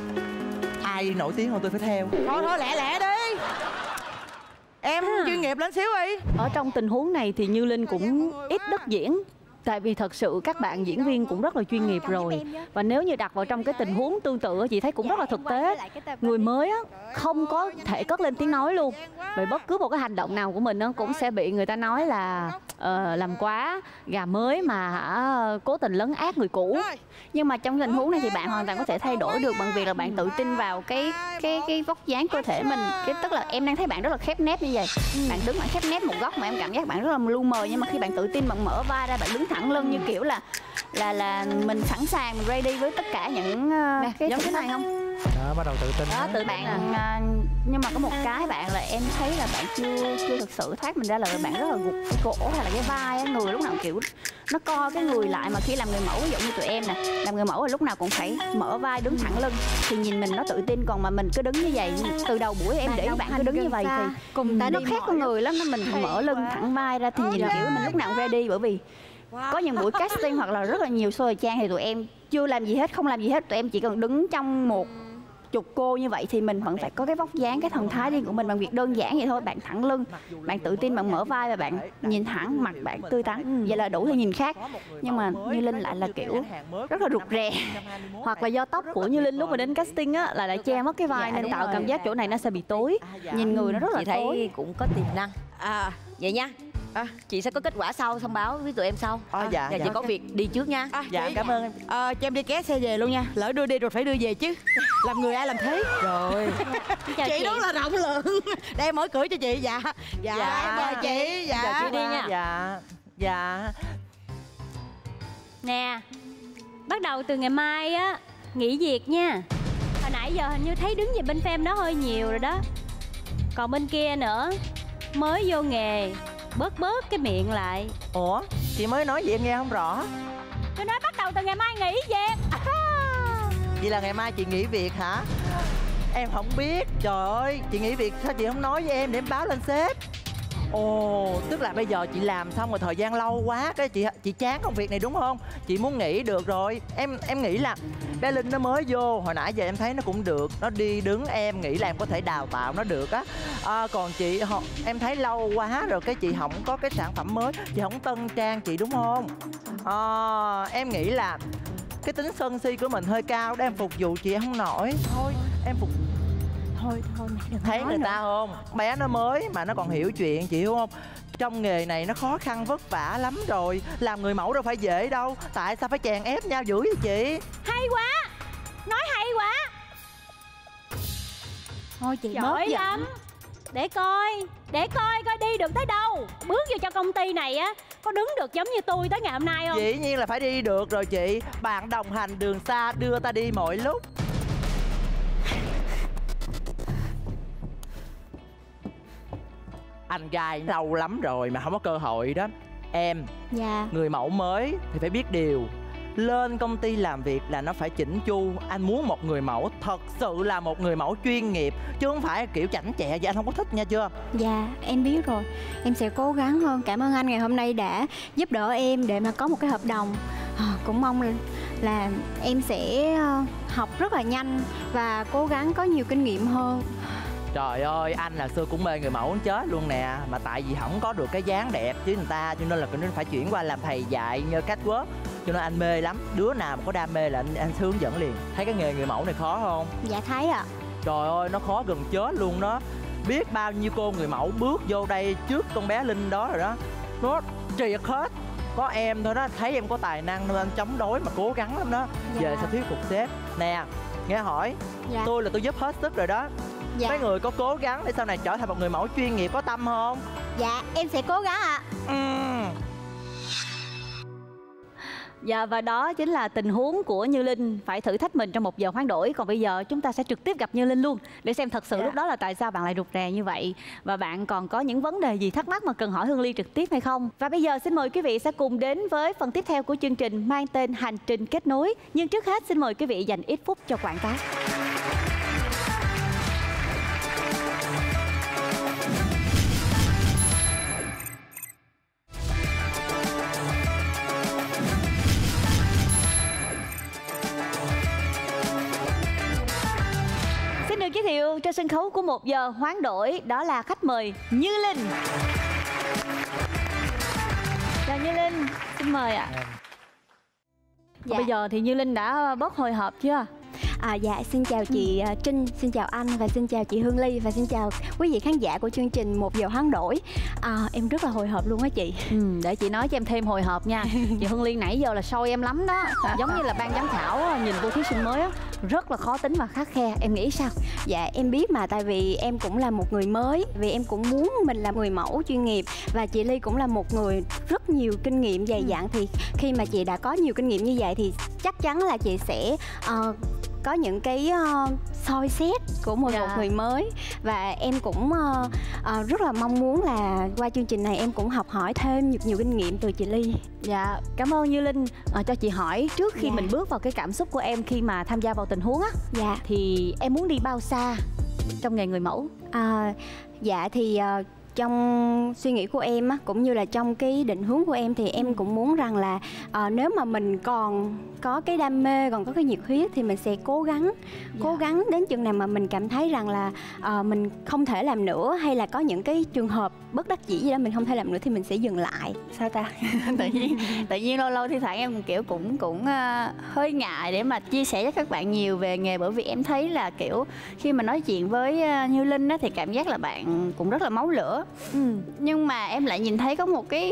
ai nổi tiếng hơn tôi phải theo. Thôi thôi lẹ lẹ đi. Em chuyên nghiệp lên xíu đi. Ở trong tình huống này thì Như Linh cũng ít đất diễn. Tại vì thật sự các bạn diễn viên cũng rất là chuyên nghiệp rồi. Và nếu như đặt vào trong cái tình huống tương tự, chị thấy cũng rất là thực tế. Người mới á, không có thể cất lên tiếng nói luôn. Vậy bất cứ một cái hành động nào của mình á, cũng sẽ bị người ta nói là uh, làm quá, gà mới mà hả, cố tình lấn át người cũ. Nhưng mà trong tình huống này thì bạn hoàn toàn có thể thay đổi được bằng việc là bạn tự tin vào cái cái cái vóc dáng cơ thể mình. Cái tức là em đang thấy bạn rất là khép nép như vậy. Bạn đứng bạn khép nép một góc mà em cảm giác bạn rất là lu mờ, nhưng mà khi bạn tự tin bạn mở vai ra, bạn đứng thẳng lưng như kiểu là là là mình sẵn sàng, mình ready với tất cả những uh, Nè, cái giống thứ thế này không? Đó, bắt đầu tự tin. Đó, tự bạn à, nhưng mà có một cái bạn là em thấy là bạn chưa chưa thực sự thoát mình ra, là bạn rất là gục cái cổ hay là cái vai á, người lúc nào kiểu nó co cái người lại, mà khi làm người mẫu ví dụ như tụi em nè, làm người mẫu là lúc nào cũng phải mở vai đứng thẳng lưng thì nhìn mình nó tự tin, còn mà mình cứ đứng như vậy từ đầu buổi em để bạn cứ đứng như vậy thì cùng ta nó đi khác con người lắm, nó mình phải mở lưng thẳng vai ra thì nhìn kiểu mình lúc nào cũng ready, bởi vì có những buổi casting hoặc là rất là nhiều show thời trang thì tụi em chưa làm gì hết, không làm gì hết, tụi em chỉ cần đứng trong một chục cô như vậy thì mình vẫn phải có cái vóc dáng, cái thần thái riêng của mình bằng việc đơn giản vậy thôi. Bạn thẳng lưng, bạn tự tin, bạn mở vai và bạn nhìn thẳng, mặt bạn tươi tắn, vậy là đủ thì nhìn khác. Nhưng mà Như Linh lại là kiểu rất là rụt rè. Hoặc là do tóc của Như Linh lúc mà đến casting á là lại che mất cái vai, Dạ, nên đúng tạo rồi. cảm giác chỗ này nó sẽ bị tối. Nhìn người nó rất là Chị thấy tối. cũng có tiềm năng. À, Vậy nha. À. Chị sẽ có kết quả sau thông báo với tụi em sau. À, dạ, Giờ dạ. chị có việc đi trước nha. à, Dạ chị, cảm ơn em. ờ, cho em đi ké xe về luôn nha. Lỡ đưa đi rồi phải đưa về chứ. Làm người ai làm thế. Rồi. Chào Chị chị. rất là rộng lượng. Để em mở cửa cho chị. Dạ. Dạ, Dạ. em chào chị. Dạ. Chào chị đi nha. Dạ. Dạ. Nè, bắt đầu từ ngày mai á nghỉ việc nha. Hồi nãy giờ hình như thấy đứng về bên phem đó hơi nhiều rồi đó. Còn bên kia nữa, mới vô nghề, bớt bớt cái miệng lại. Ủa, chị mới nói gì em nghe không rõ. Tôi nói bắt đầu từ ngày mai nghỉ việc. Vậy là ngày mai chị nghỉ việc hả? Em không biết. Trời ơi, chị nghỉ việc sao chị không nói với em để em báo lên sếp? Ồ, tức là bây giờ chị làm xong rồi thời gian lâu quá, cái chị chị chán công việc này đúng không? Chị muốn nghỉ được rồi. Em em nghĩ là bé Linh nó mới vô, hồi nãy giờ em thấy nó cũng được, nó đi đứng, em nghĩ là em có thể đào tạo nó được á. À, còn chị họ, em thấy lâu quá rồi cái chị không có cái sản phẩm mới, chị không tân trang chị đúng không? À, em nghĩ là cái tính sân si của mình hơi cao để em phục vụ chị không nổi. Thôi, em phục thôi thôi mày đừng thấy người ta không, bé nó mới mà nó còn hiểu chuyện, chị hiểu không? Trong nghề này nó khó khăn vất vả lắm rồi, làm người mẫu đâu phải dễ đâu, tại sao phải chèn ép nhau dữ vậy chị? Hay quá, nói hay quá. Thôi chị bớt Giỏi giận. lắm. Để coi, để coi coi đi được tới đâu. Bước vô cho công ty này á, có đứng được giống như tôi tới ngày hôm nay không? Dĩ nhiên là phải đi được rồi chị, bạn đồng hành đường xa đưa ta đi mọi lúc. Anh gai lâu lắm rồi mà không có cơ hội đó. Em, Dạ. người mẫu mới thì phải biết điều, lên công ty làm việc là nó phải chỉnh chu. Anh muốn một người mẫu thật sự là một người mẫu chuyên nghiệp, chứ không phải kiểu chảnh chẹ vậy, anh không có thích nha chưa? Dạ, em biết rồi. Em sẽ cố gắng hơn. Cảm ơn anh ngày hôm nay đã giúp đỡ em để mà có một cái hợp đồng. À, cũng mong là, là em sẽ ờ, học rất là nhanh và cố gắng có nhiều kinh nghiệm hơn. Trời ơi, anh là xưa cũng mê người mẫu chết luôn nè. Mà tại vì không có được cái dáng đẹp chứ người ta, cho nên là nên phải chuyển qua làm thầy dạy như catwalk. Cho nên anh mê lắm. Đứa nào mà có đam mê là anh, anh hướng dẫn liền. Thấy cái nghề người mẫu này khó không? Dạ thấy ạ. Trời ơi, nó khó gần chết luôn đó. Biết bao nhiêu cô người mẫu bước vô đây trước con bé Linh đó rồi đó, nó triệt hết. Có em thôi đó, thấy em có tài năng nên anh chống đối mà cố gắng lắm đó. Dạ. Về sẽ thuyết phục sếp. Nè, nghe hỏi, Dạ. tôi là tôi giúp hết sức rồi đó. Dạ. Mấy người có cố gắng để sau này trở thành một người mẫu chuyên nghiệp có tâm không? Dạ, em sẽ cố gắng ạ. Uhm. Dạ, và đó chính là tình huống của Như Linh phải thử thách mình trong một giờ hoán đổi. Còn bây giờ chúng ta sẽ trực tiếp gặp Như Linh luôn để xem thật sự Dạ. lúc đó là tại sao bạn lại rụt rè như vậy, và bạn còn có những vấn đề gì thắc mắc mà cần hỏi Hương Ly trực tiếp hay không. Và bây giờ xin mời quý vị sẽ cùng đến với phần tiếp theo của chương trình mang tên Hành trình kết nối. Nhưng trước hết xin mời quý vị dành ít phút cho quảng cáo. Xin được giới thiệu trên sân khấu của một giờ hoán đổi, đó là khách mời Như Linh. Chào Như Linh, xin mời ạ. Dạ. Bây giờ thì Như Linh đã bớt hồi hộp chưa? À, dạ, xin chào chị uh, Trinh, xin chào anh và xin chào chị Hương Ly và xin chào quý vị khán giả của chương trình Một Giờ Hoán Đổi. À, em rất là hồi hộp luôn á chị. Ừ, để chị nói cho em thêm hồi hộp nha. Chị Hương Ly nãy giờ là soi em lắm đó. Giống như là ban giám khảo nhìn vô thí sinh mới á, rất là khó tính và khắt khe. Em nghĩ sao? Dạ, em biết mà, tại vì em cũng là một người mới, vì em cũng muốn mình là người mẫu chuyên nghiệp và chị Ly cũng là một người rất nhiều kinh nghiệm dày dặn. Thì khi mà chị đã có nhiều kinh nghiệm như vậy thì chắc chắn là chị sẽ uh, có những cái uh, soi xét của một, dạ. một người mới. Và em cũng uh, uh, rất là mong muốn là qua chương trình này em cũng học hỏi thêm nhiều, nhiều kinh nghiệm từ chị Ly. Dạ, cảm ơn Như Linh. À, cho chị hỏi trước khi Dạ. mình bước vào cái cảm xúc của em khi mà tham gia vào tình huống á, Dạ. thì em muốn đi bao xa trong nghề người mẫu? À, dạ thì uh, trong suy nghĩ của em á, cũng như là trong cái định hướng của em thì em cũng muốn rằng là uh, nếu mà mình còn có cái đam mê, còn có cái nhiệt huyết thì mình sẽ cố gắng Dạ. cố gắng đến chừng nào mà mình cảm thấy rằng là uh, mình không thể làm nữa, hay là có những cái trường hợp bất đắc dĩ gì đó mình không thể làm nữa thì mình sẽ dừng lại. Sao ta? tự nhiên tự nhiên lâu lâu thì thoảng em kiểu cũng cũng uh, hơi ngại để mà chia sẻ với các bạn nhiều về nghề, bởi vì em thấy là kiểu khi mà nói chuyện với uh, Như Linh á, thì cảm giác là bạn cũng rất là máu lửa. Ừ. Nhưng mà em lại nhìn thấy có một cái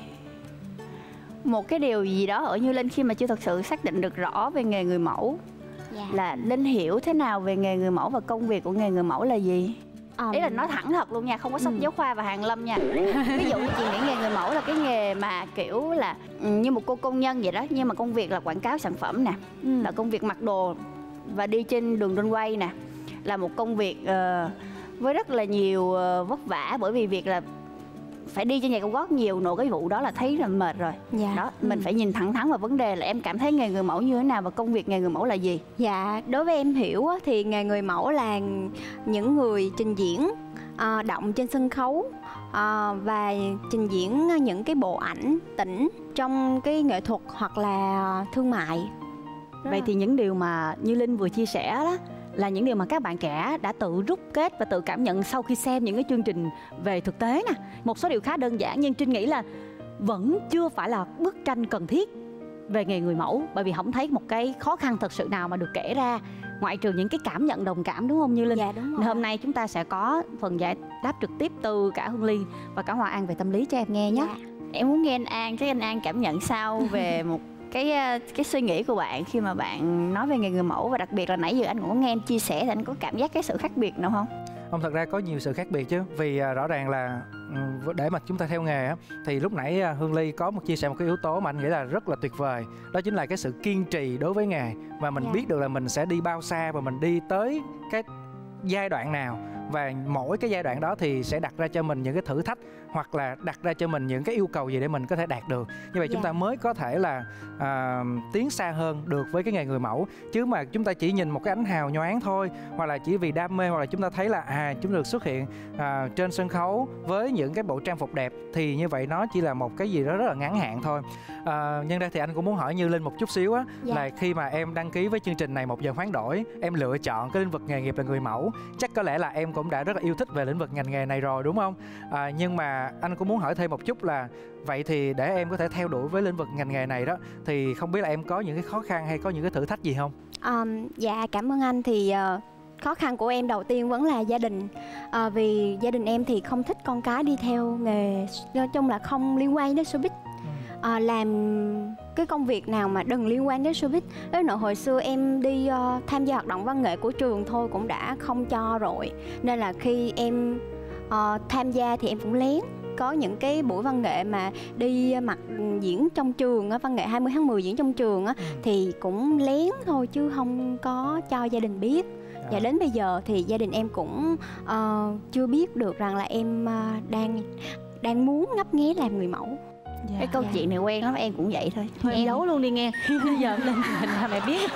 một cái điều gì đó ở Như Linh khi mà chưa thật sự xác định được rõ về nghề người mẫu. Dạ. Là Linh hiểu thế nào về nghề người mẫu và công việc của nghề người mẫu là gì? Um, Ý là nói thẳng thật luôn nha, không có sách Ừ. giáo khoa và hàn lâm nha. Ví dụ như chị nghĩ nghề người mẫu là cái nghề mà kiểu là ừ, như một cô công nhân vậy đó, nhưng mà công việc là quảng cáo sản phẩm nè, Ừ. là công việc mặc đồ và đi trên đường runway nè, là một công việc uh, với rất là nhiều uh, vất vả, bởi vì việc là phải đi trên giày cao gót nhiều, nổi cái vụ đó là thấy là mệt rồi. Dạ. Đó, mình phải nhìn thẳng thắn vào vấn đề là em cảm thấy nghề người mẫu như thế nào và công việc nghề người mẫu là gì? Dạ, đối với em hiểu á, thì nghề người mẫu là những người trình diễn à, động trên sân khấu à, và trình diễn những cái bộ ảnh tĩnh trong cái nghệ thuật hoặc là thương mại. Vậy thì những điều mà Như Linh vừa chia sẻ đó là những điều mà các bạn trẻ đã tự rút kết và tự cảm nhận sau khi xem những cái chương trình về thực tế nè. Một số điều khá đơn giản nhưng Trinh nghĩ là vẫn chưa phải là bức tranh cần thiết về nghề người mẫu, bởi vì không thấy một cái khó khăn thật sự nào mà được kể ra ngoại trừ những cái cảm nhận đồng cảm, đúng không Như Linh? Dạ đúng rồi. Hôm nay chúng ta sẽ có phần giải đáp trực tiếp từ cả Hương Ly và cả Hòa An về tâm lý cho em nghe nhé. Dạ. Em muốn nghe anh An, cái anh An cảm nhận sao về một cái cái suy nghĩ của bạn khi mà bạn nói về nghề người mẫu, và đặc biệt là nãy giờ anh cũng có nghe em chia sẻ thì anh có cảm giác cái sự khác biệt nào không? Không, thật ra có nhiều sự khác biệt chứ. Vì à, rõ ràng là ừ, để mà chúng ta theo nghề á, thì lúc nãy à, Hương Ly có một chia sẻ một cái yếu tố mà anh nghĩ là rất là tuyệt vời. Đó chính là cái sự kiên trì đối với nghề. Và mình Dạ. biết được là mình sẽ đi bao xa và mình đi tới cái giai đoạn nào. Và mỗi cái giai đoạn đó thì sẽ đặt ra cho mình những cái thử thách, hoặc là đặt ra cho mình những cái yêu cầu gì để mình có thể đạt được. Như vậy chúng Dạ. ta mới có thể là à, tiến xa hơn được với cái nghề người mẫu. Chứ mà chúng ta chỉ nhìn một cái ánh hào nhoáng thôi, hoặc là chỉ vì đam mê, hoặc là chúng ta thấy là à chúng được xuất hiện à, trên sân khấu với những cái bộ trang phục đẹp, thì như vậy nó chỉ là một cái gì đó rất là ngắn hạn thôi. à, nhân đây thì anh cũng muốn hỏi Như Linh một chút xíu á. Dạ. Là khi mà em đăng ký với chương trình này Một Giờ Hoán Đổi, em lựa chọn cái lĩnh vực nghề nghiệp là người mẫu, chắc có lẽ là em cũng đã rất là yêu thích về lĩnh vực ngành nghề này rồi đúng không? À, nhưng mà anh cũng muốn hỏi thêm một chút là vậy thì để em có thể theo đuổi với lĩnh vực ngành nghề này đó, thì không biết là em có những cái khó khăn hay có những cái thử thách gì không? Um, dạ cảm ơn anh. Thì uh, khó khăn của em đầu tiên vẫn là gia đình. uh, Vì gia đình em thì không thích con cái đi theo nghề, nói chung là không liên quan đến showbiz. uh, Làm cái công việc nào mà đừng liên quan đến showbiz. Đến nỗi hồi xưa em đi uh, tham gia hoạt động văn nghệ của trường thôi cũng đã không cho rồi. Nên là khi em uh, tham gia thì em cũng lén. Có những cái buổi văn nghệ mà đi mặc diễn trong trường á, văn nghệ hai mươi tháng mười diễn trong trường á, Ừ. thì cũng lén thôi chứ không có cho gia đình biết. À. Và đến bây giờ thì gia đình em cũng uh, chưa biết được rằng là em uh, đang đang muốn ngấp nghé làm người mẫu. Cái câu Dạ. chuyện này quen lắm, em cũng vậy thôi. Thôi em đấu luôn đi nghe. Bây giờ lên hình ra mẹ biết.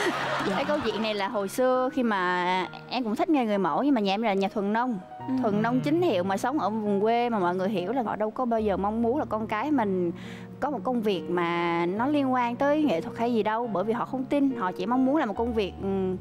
Cái câu chuyện này là hồi xưa khi mà em cũng thích nghề người mẫu, nhưng mà nhà em là nhà thuần nông. Thuần nông chính hiệu mà sống ở vùng quê, mà mọi người hiểu là họ đâu có bao giờ mong muốn là con cái mình có một công việc mà nó liên quan tới nghệ thuật hay gì đâu, bởi vì họ không tin. Họ chỉ mong muốn là một công việc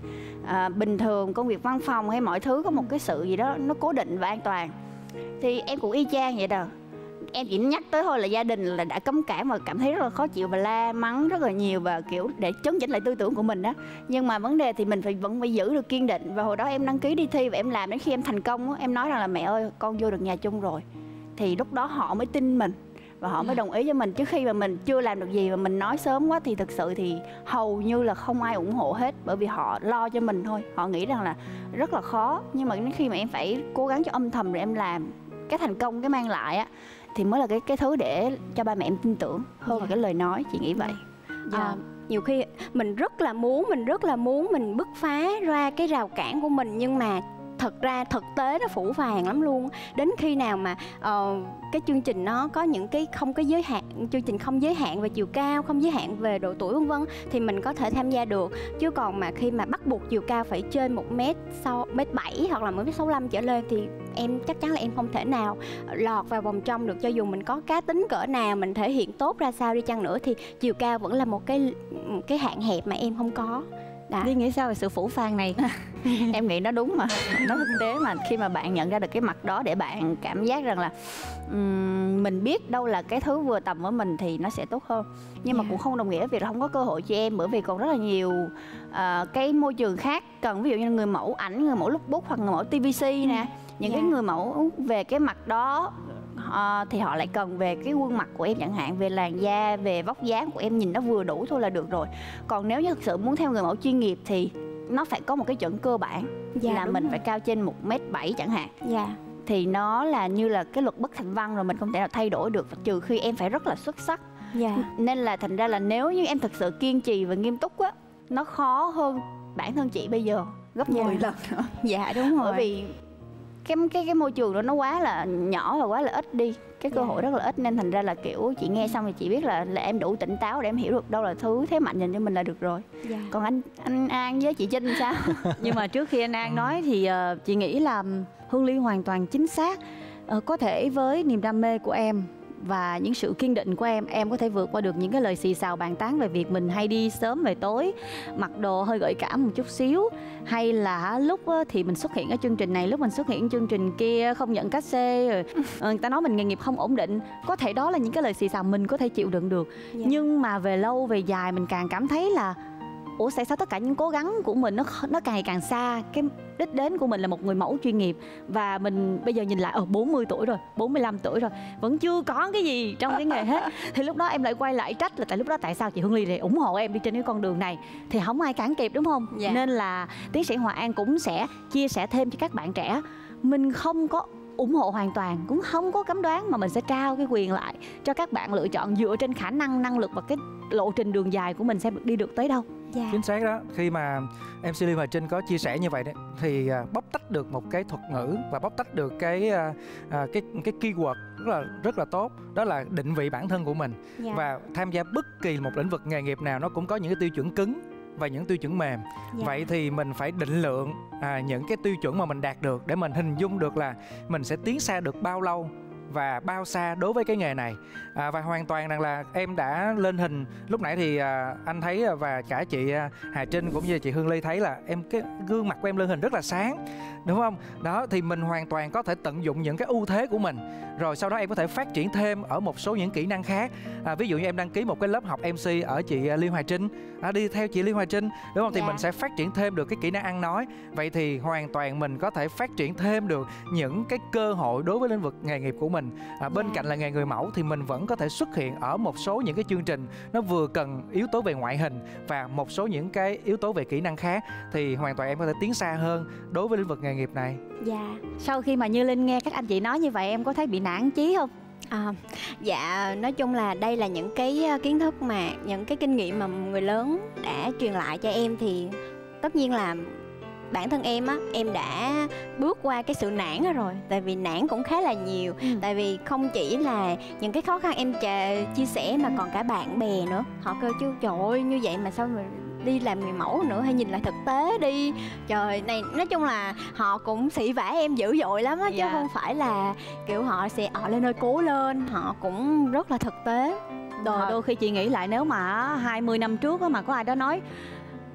à, bình thường, công việc văn phòng hay mọi thứ có một cái sự gì đó nó cố định và an toàn. Thì em cũng y chang vậy đó. em chỉ nhắc tới thôi là gia đình là đã cấm cản và cảm thấy rất là khó chịu và la mắng rất là nhiều và kiểu để chấn chỉnh lại tư tưởng của mình đó. Nhưng mà vấn đề thì mình phải vẫn phải giữ được kiên định. Và hồi đó em đăng ký đi thi và em làm đến khi em thành công á, em nói rằng là mẹ ơi con vô được nhà chung rồi, thì lúc đó họ mới tin mình và họ mới đồng ý cho mình. Chứ khi mà mình chưa làm được gì và mình nói sớm quá thì thực sự thì hầu như là không ai ủng hộ hết, bởi vì họ lo cho mình thôi. Họ nghĩ rằng là rất là khó, nhưng mà đến khi mà em phải cố gắng cho âm thầm rồi em làm, cái thành công cái mang lại á thì mới là cái cái thứ để cho ba mẹ em tin tưởng hơn là cái lời nói, chị nghĩ vậy. Dạ. À, nhiều khi mình rất là muốn mình rất là muốn mình bứt phá ra cái rào cản của mình, nhưng mà thật ra thực tế nó phủ phàng lắm luôn. Đến khi nào mà uh, cái chương trình nó có những cái không có giới hạn, chương trình không giới hạn về chiều cao, không giới hạn về độ tuổi vân vân, thì mình có thể tham gia được. Chứ còn mà khi mà bắt buộc chiều cao phải trên một mét sau mét bảy hoặc là một mét sáu mươi lăm trở lên thì em chắc chắn là em không thể nào lọt vào vòng trong được. Cho dù mình có cá tính cỡ nào, mình thể hiện tốt ra sao đi chăng nữa thì chiều cao vẫn là một cái một cái hạn hẹp mà em không có. Đã. Đi nghĩ sao về sự phủ phàng này? Em nghĩ nó đúng mà. Nó thực tế mà khi mà bạn nhận ra được cái mặt đó để bạn cảm giác rằng là um, mình biết đâu là cái thứ vừa tầm với mình thì nó sẽ tốt hơn. Nhưng yeah. mà cũng không đồng nghĩa việc là không có cơ hội cho em, bởi vì còn rất là nhiều uh, cái môi trường khác cần, ví dụ như người mẫu ảnh, người mẫu lookbook hoặc người mẫu tê vê xê nè. Những yeah. cái người mẫu về cái mặt đó uh, thì họ lại cần về cái khuôn mặt của em chẳng hạn, về làn da, về vóc dáng của em nhìn nó vừa đủ thôi là được rồi. Còn nếu như thực sự muốn theo người mẫu chuyên nghiệp thì nó phải có một cái chuẩn cơ bản, dạ, là mình rồi. phải cao trên một mét bảy chẳng hạn. Dạ. Thì nó là như là cái luật bất thành văn rồi, mình không thể nào thay đổi được, trừ khi em phải rất là xuất sắc. Dạ. Nên là thành ra là nếu như em thực sự kiên trì và nghiêm túc á, nó khó hơn bản thân chị bây giờ gấp dạ. mười lần nữa. Dạ đúng rồi. Bởi vì cái cái cái môi trường đó nó quá là nhỏ và quá là ít đi, cái cơ yeah. hội rất là ít, nên thành ra là kiểu chị nghe xong thì chị biết là là em đủ tỉnh táo để em hiểu được đâu là thứ thế mạnh dành cho mình là được rồi. Yeah. Còn anh anh An với chị Trinh thì sao? Nhưng mà trước khi anh An nói thì uh, chị nghĩ là Hương Ly hoàn toàn chính xác. Uh, có thể với niềm đam mê của em và những sự kiên định của em, em có thể vượt qua được những cái lời xì xào bàn tán về việc mình hay đi sớm về tối, mặc đồ hơi gợi cảm một chút xíu, hay là lúc thì mình xuất hiện ở chương trình này, lúc mình xuất hiện ở chương trình kia không nhận cát xê, rồi người ta nói mình nghề nghiệp không ổn định. Có thể đó là những cái lời xì xào mình có thể chịu đựng được. Yeah. Nhưng mà về lâu về dài mình càng cảm thấy là ủa tại sao tất cả những cố gắng của mình nó nó càng ngày càng xa cái đích đến của mình là một người mẫu chuyên nghiệp, và mình bây giờ nhìn lại ở bốn mươi tuổi rồi, bốn mươi lăm tuổi rồi, vẫn chưa có cái gì trong cái nghề hết. Thì lúc đó em lại quay lại trách là tại lúc đó tại sao chị Hương Ly để ủng hộ em đi trên cái con đường này, thì không ai cản kịp đúng không? Dạ. Nên là tiến sĩ Hòa An cũng sẽ chia sẻ thêm cho các bạn trẻ, mình không có ủng hộ hoàn toàn, cũng không có cấm đoán, mà mình sẽ trao cái quyền lại cho các bạn lựa chọn dựa trên khả năng, năng lực và cái lộ trình đường dài của mình sẽ đi được tới đâu. Yeah. Chính xác đó. Khi mà em xê Ly và Trinh có chia sẻ như vậy đấy, thì bóc tách được một cái thuật ngữ và bóc tách được cái cái cái keyword rất là rất là tốt, đó là định vị bản thân của mình. Yeah. Và tham gia bất kỳ một lĩnh vực nghề nghiệp nào nó cũng có những cái tiêu chuẩn cứng và những tiêu chuẩn mềm. Yeah. Vậy thì mình phải định lượng à, những cái tiêu chuẩn mà mình đạt được để mình hình dung được là mình sẽ tiến xa được bao lâu và bao xa đối với cái nghề này. À, và hoàn toàn rằng là em đã lên hình lúc nãy thì à, anh thấy và cả chị à, Hà Trinh cũng như chị Hương Ly thấy là em cái gương mặt của em lên hình rất là sáng, đúng không? Đó thì mình hoàn toàn có thể tận dụng những cái ưu thế của mình, rồi sau đó em có thể phát triển thêm ở một số những kỹ năng khác. À, ví dụ như em đăng ký một cái lớp học em xê ở chị Liên Hoài Trinh, à, đi theo chị Liên Hoài Trinh, đúng không? Thì yeah. mình sẽ phát triển thêm được cái kỹ năng ăn nói. Vậy thì hoàn toàn mình có thể phát triển thêm được những cái cơ hội đối với lĩnh vực nghề nghiệp của mình. À, bên yeah. cạnh là nghề người mẫu thì mình vẫn có thể xuất hiện ở một số những cái chương trình nó vừa cần yếu tố về ngoại hình và một số những cái yếu tố về kỹ năng khác, thì hoàn toàn em có thể tiến xa hơn đối với lĩnh vực nghề nghiệp này. Dạ. Yeah. Sau khi mà Như Linh nghe các anh chị nói như vậy, em có thấy bị nản chí không? À, dạ, nói chung là đây là những cái kiến thức mà những cái kinh nghiệm mà người lớn đã truyền lại cho em, thì tất nhiên là bản thân em á, em đã bước qua cái sự nản đó rồi. Tại vì nản cũng khá là nhiều. ừ. Tại vì không chỉ là những cái khó khăn em chia sẻ mà còn cả bạn bè nữa. Họ kêu chứ trời ơi như vậy mà sao mà đi làm người mẫu nữa, hay nhìn lại thực tế đi. Trời này, nói chung là họ cũng sỉ vả em dữ dội lắm á. Chứ yeah. không phải là kiểu họ sẽ ọ lên ơi cố lên. Họ cũng rất là thực tế. Đôi, đôi khi chị nghĩ lại nếu mà hai mươi năm trước mà có ai đó nói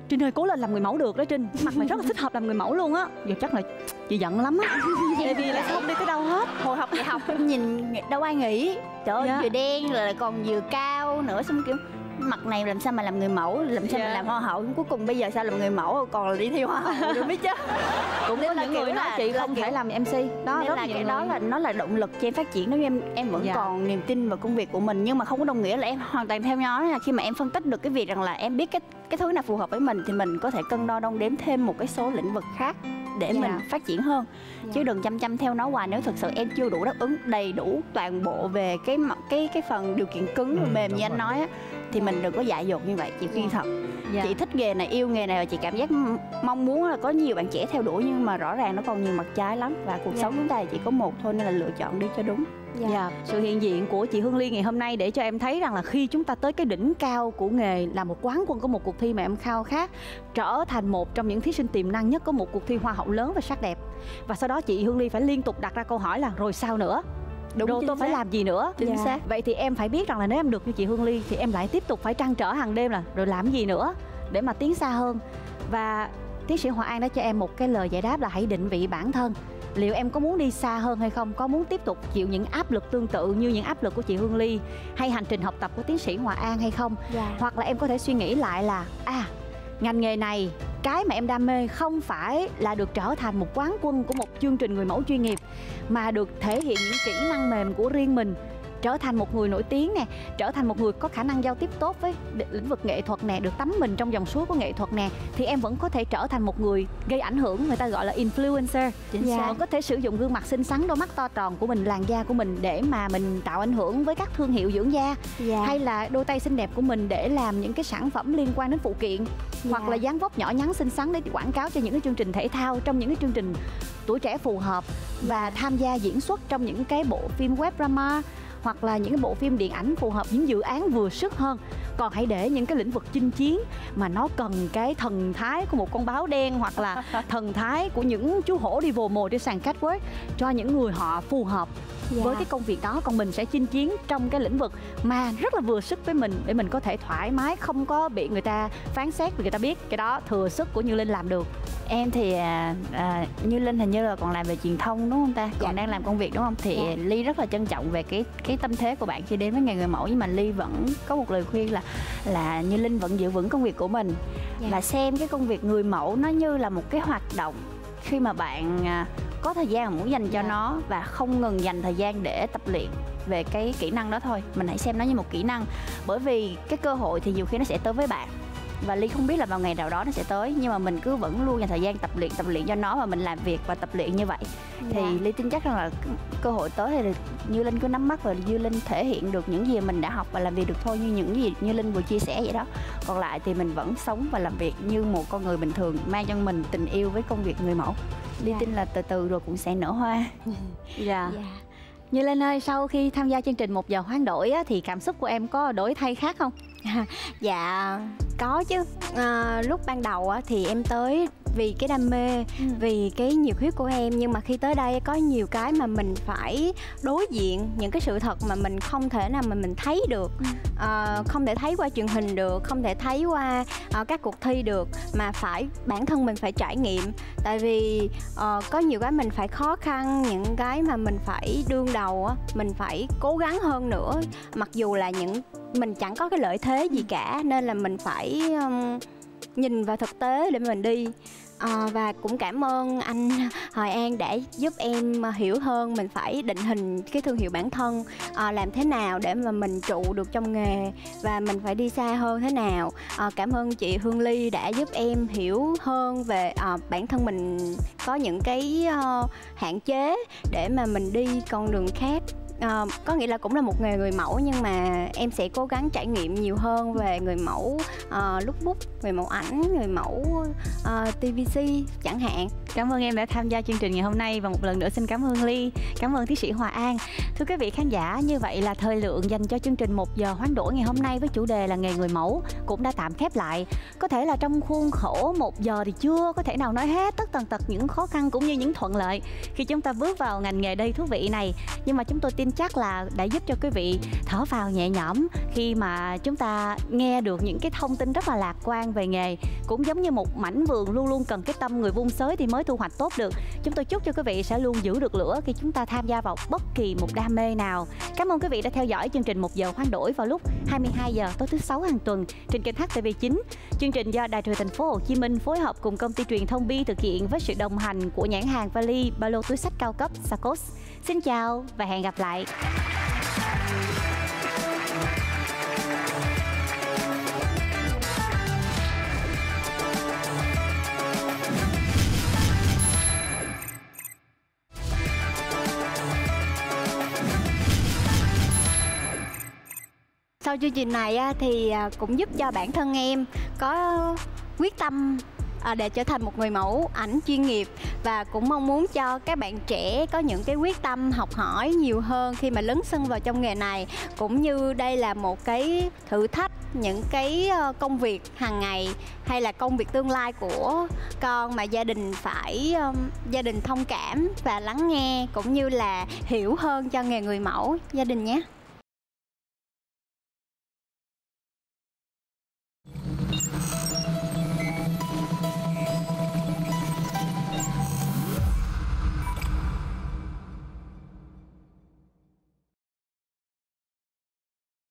Trinh ơi cố lên làm người mẫu được đó Trinh. Mặt mày rất là thích hợp làm người mẫu luôn á. Giờ chắc là chị giận lắm á. Tại vì lại không đi tới đâu hết. Hồi học đại học em nhìn đâu ai nghĩ. Trời ơi, Dạ. vừa đen rồi còn vừa cao nữa, xong kiểu mặt này làm sao mà làm người mẫu, làm sao Dạ. mà làm hoa hậu. Cuối cùng bây giờ sao làm người mẫu, còn là đi thi hoa hậu được biết chứ. Cũng Nên có là những kiểu người nói là- chị là không kiểu- thể làm em xê. Đó, Nên rất là nhiều cái người. đó là nó là động lực cho em phát triển. Nếu như em em vẫn Dạ. còn niềm tin vào công việc của mình, nhưng mà không có đồng nghĩa là em hoàn toàn theo nó. Là khi mà em phân tích được cái việc rằng là em biết cái cái thứ nào phù hợp với mình thì mình có thể cân đo đong đếm thêm một cái số lĩnh vực khác để Dạ. mình phát triển hơn. Dạ. Chứ đừng chăm chăm theo nó hoài. Nếu thực sự em chưa đủ đáp ứng đầy đủ toàn bộ về cái mặt cái cái phần điều kiện cứng và Ừ, mềm đúng như anh rồi. nói á, thì mình đừng có dại dột như vậy. Chị khuyên thật. Dạ. Chị thích nghề này, yêu nghề này và chị cảm giác m- mong muốn là có nhiều bạn trẻ theo đuổi, nhưng mà rõ ràng nó còn nhiều mặt trái lắm, và cuộc Dạ. sống chúng ta thì chỉ có một thôi, nên là lựa chọn đi cho đúng. Dạ. Sự hiện diện của chị Hương Ly ngày hôm nay để cho em thấy rằng là khi chúng ta tới cái đỉnh cao của nghề, là một quán quân của một cuộc thi mà em khao khát, trở thành một trong những thí sinh tiềm năng nhất của một cuộc thi hoa hậu lớn và sắc đẹp. Và sau đó chị Hương Ly phải liên tục đặt ra câu hỏi là rồi sao nữa? Đúng, Rồi chính tôi phải xác. làm gì nữa? Chính Dạ. xác. Vậy thì em phải biết rằng là nếu em được như chị Hương Ly thì em lại tiếp tục phải trăn trở hàng đêm là rồi làm gì nữa để mà tiến xa hơn. Và tiến sĩ Hòa An đã cho em một cái lời giải đáp là hãy định vị bản thân. Liệu em có muốn đi xa hơn hay không? Có muốn tiếp tục chịu những áp lực tương tự như những áp lực của chị Hương Ly hay hành trình học tập của tiến sĩ Hòa An hay không? Dạ. Hoặc là em có thể suy nghĩ lại là à, ngành nghề này, cái mà em đam mê không phải là được trở thành một quán quân của một chương trình người mẫu chuyên nghiệp, mà được thể hiện những kỹ năng mềm của riêng mình, trở thành một người nổi tiếng nè, trở thành một người có khả năng giao tiếp tốt với lĩnh vực nghệ thuật nè, được tắm mình trong dòng suối của nghệ thuật nè, thì em vẫn có thể trở thành một người gây ảnh hưởng, người ta gọi là influencer. Chính Dạ. xác. Vẫn có thể sử dụng gương mặt xinh xắn, đôi mắt to tròn của mình, làn da của mình để mà mình tạo ảnh hưởng với các thương hiệu dưỡng da, Dạ. hay là đôi tay xinh đẹp của mình để làm những cái sản phẩm liên quan đến phụ kiện, Dạ. hoặc là dáng vóc nhỏ nhắn xinh xắn để quảng cáo cho những cái chương trình thể thao, trong những cái chương trình tuổi trẻ phù hợp, và tham gia diễn xuất trong những cái bộ phim web drama hoặc là những cái bộ phim điện ảnh phù hợp, những dự án vừa sức hơn. Còn hãy để những cái lĩnh vực chinh chiến mà nó cần cái thần thái của một con báo đen, hoặc là thần thái của những chú hổ đi vồ mồi trên sàn catwalk, cho những người họ phù hợp Dạ. với cái công việc đó. Còn mình sẽ chinh chiến trong cái lĩnh vực mà rất là vừa sức với mình, để mình có thể thoải mái, không có bị người ta phán xét, vì người ta biết cái đó thừa sức của Như Linh làm được. Em thì à, à, Như Linh hình như là còn làm về truyền thông đúng không ta? Còn Dạ. đang làm công việc đúng không? Thì Dạ. Ly rất là trân trọng về cái cái tâm thế của bạn khi đến với nghề người mẫu, nhưng mà Ly vẫn có một lời khuyên là là Như Linh vẫn giữ vững công việc của mình. Dạ. Là xem cái công việc người mẫu nó như là một cái hoạt động, khi mà bạn à, có thời gian mà muốn dành cho Dạ. nó, và không ngừng dành thời gian để tập luyện về cái kỹ năng đó thôi. Mình hãy xem nó như một kỹ năng, bởi vì cái cơ hội thì nhiều khi nó sẽ tới với bạn, và Ly không biết là vào ngày nào đó nó sẽ tới, nhưng mà mình cứ vẫn luôn dành thời gian tập luyện tập luyện cho nó, và mình làm việc và tập luyện như vậy. Thì Dạ. Ly tin chắc rằng là cơ hội tới thì Như Linh cứ nắm bắt và Như Linh thể hiện được những gì mình đã học và làm việc được thôi, như những gì Như Linh vừa chia sẻ vậy đó. Còn lại thì mình vẫn sống và làm việc như một con người bình thường, mang trong mình tình yêu với công việc người mẫu. Ly Dạ. tin là từ từ rồi cũng sẽ nở hoa. Dạ. Dạ. Như Linh ơi, sau khi tham gia chương trình Một Giờ Hoán Đổi á, thì cảm xúc của em có đổi thay khác không? Dạ có chứ. À, lúc ban đầu á, thì em tới vì cái đam mê, Ừ. vì cái nhiệt huyết của em, nhưng mà khi tới đây có nhiều cái mà mình phải đối diện, những cái sự thật mà mình không thể nào mà mình thấy được, à, không thể thấy qua truyền hình được, không thể thấy qua à, các cuộc thi được, mà phải bản thân mình phải trải nghiệm. Tại vì à, có nhiều cái mình phải khó khăn, những cái mà mình phải đương đầu á, mình phải cố gắng hơn nữa, mặc dù là những mình chẳng có cái lợi thế gì cả, nên là mình phải um, nhìn vào thực tế để mình đi. À, và cũng cảm ơn anh Hoài An đã giúp em hiểu hơn mình phải định hình cái thương hiệu bản thân, à, làm thế nào để mà mình trụ được trong nghề, và mình phải đi xa hơn thế nào. À, cảm ơn chị Hương Ly đã giúp em hiểu hơn về à, bản thân mình có những cái uh, hạn chế để mà mình đi con đường khác. À, có nghĩa là cũng là một nghề người mẫu, nhưng mà em sẽ cố gắng trải nghiệm nhiều hơn về người mẫu uh, lookbook, người mẫu ảnh, người mẫu uh, tê vê xê chẳng hạn. Cảm ơn em đã tham gia chương trình ngày hôm nay. Và một lần nữa xin cảm ơn Ly, cảm ơn tiến sĩ Hòa An. Thưa quý vị khán giả, như vậy là thời lượng dành cho chương trình một giờ hoán đổi ngày hôm nay với chủ đề là nghề người mẫu cũng đã tạm khép lại. Có thể là trong khuôn khổ một giờ thì chưa có thể nào nói hết tất tần tật những khó khăn cũng như những thuận lợi khi chúng ta bước vào ngành nghề đầy thú vị này. Nhưng mà chúng tôi tin chắc là đã giúp cho quý vị thở phào nhẹ nhõm khi mà chúng ta nghe được những cái thông tin rất là lạc quan về nghề. Cũng giống như một mảnh vườn luôn luôn cần cái tâm người vun xới thì mới thu hoạch tốt được. Chúng tôi chúc cho quý vị sẽ luôn giữ được lửa khi chúng ta tham gia vào bất kỳ một đam mê nào. Cảm ơn quý vị đã theo dõi chương trình một giờ hoán đổi vào lúc hai mươi hai giờ tối thứ sáu hàng tuần trên kênh hát tê vê chín. Chương trình do Đài truyền thành phố Hồ Chí Minh phối hợp cùng công ty truyền thông Bi thực hiện với sự đồng hành của nhãn hàng vali ba lô túi xách cao cấp Sacos. Xin chào và hẹn gặp lại. Sau chương trình này thì cũng giúp cho bản thân em có quyết tâm để trở thành một người mẫu ảnh chuyên nghiệp, và cũng mong muốn cho các bạn trẻ có những cái quyết tâm học hỏi nhiều hơn khi mà lấn sân vào trong nghề này, cũng như đây là một cái thử thách, những cái công việc hàng ngày hay là công việc tương lai của con mà gia đình phải um, gia đình thông cảm và lắng nghe cũng như là hiểu hơn cho nghề người mẫu gia đình nhé.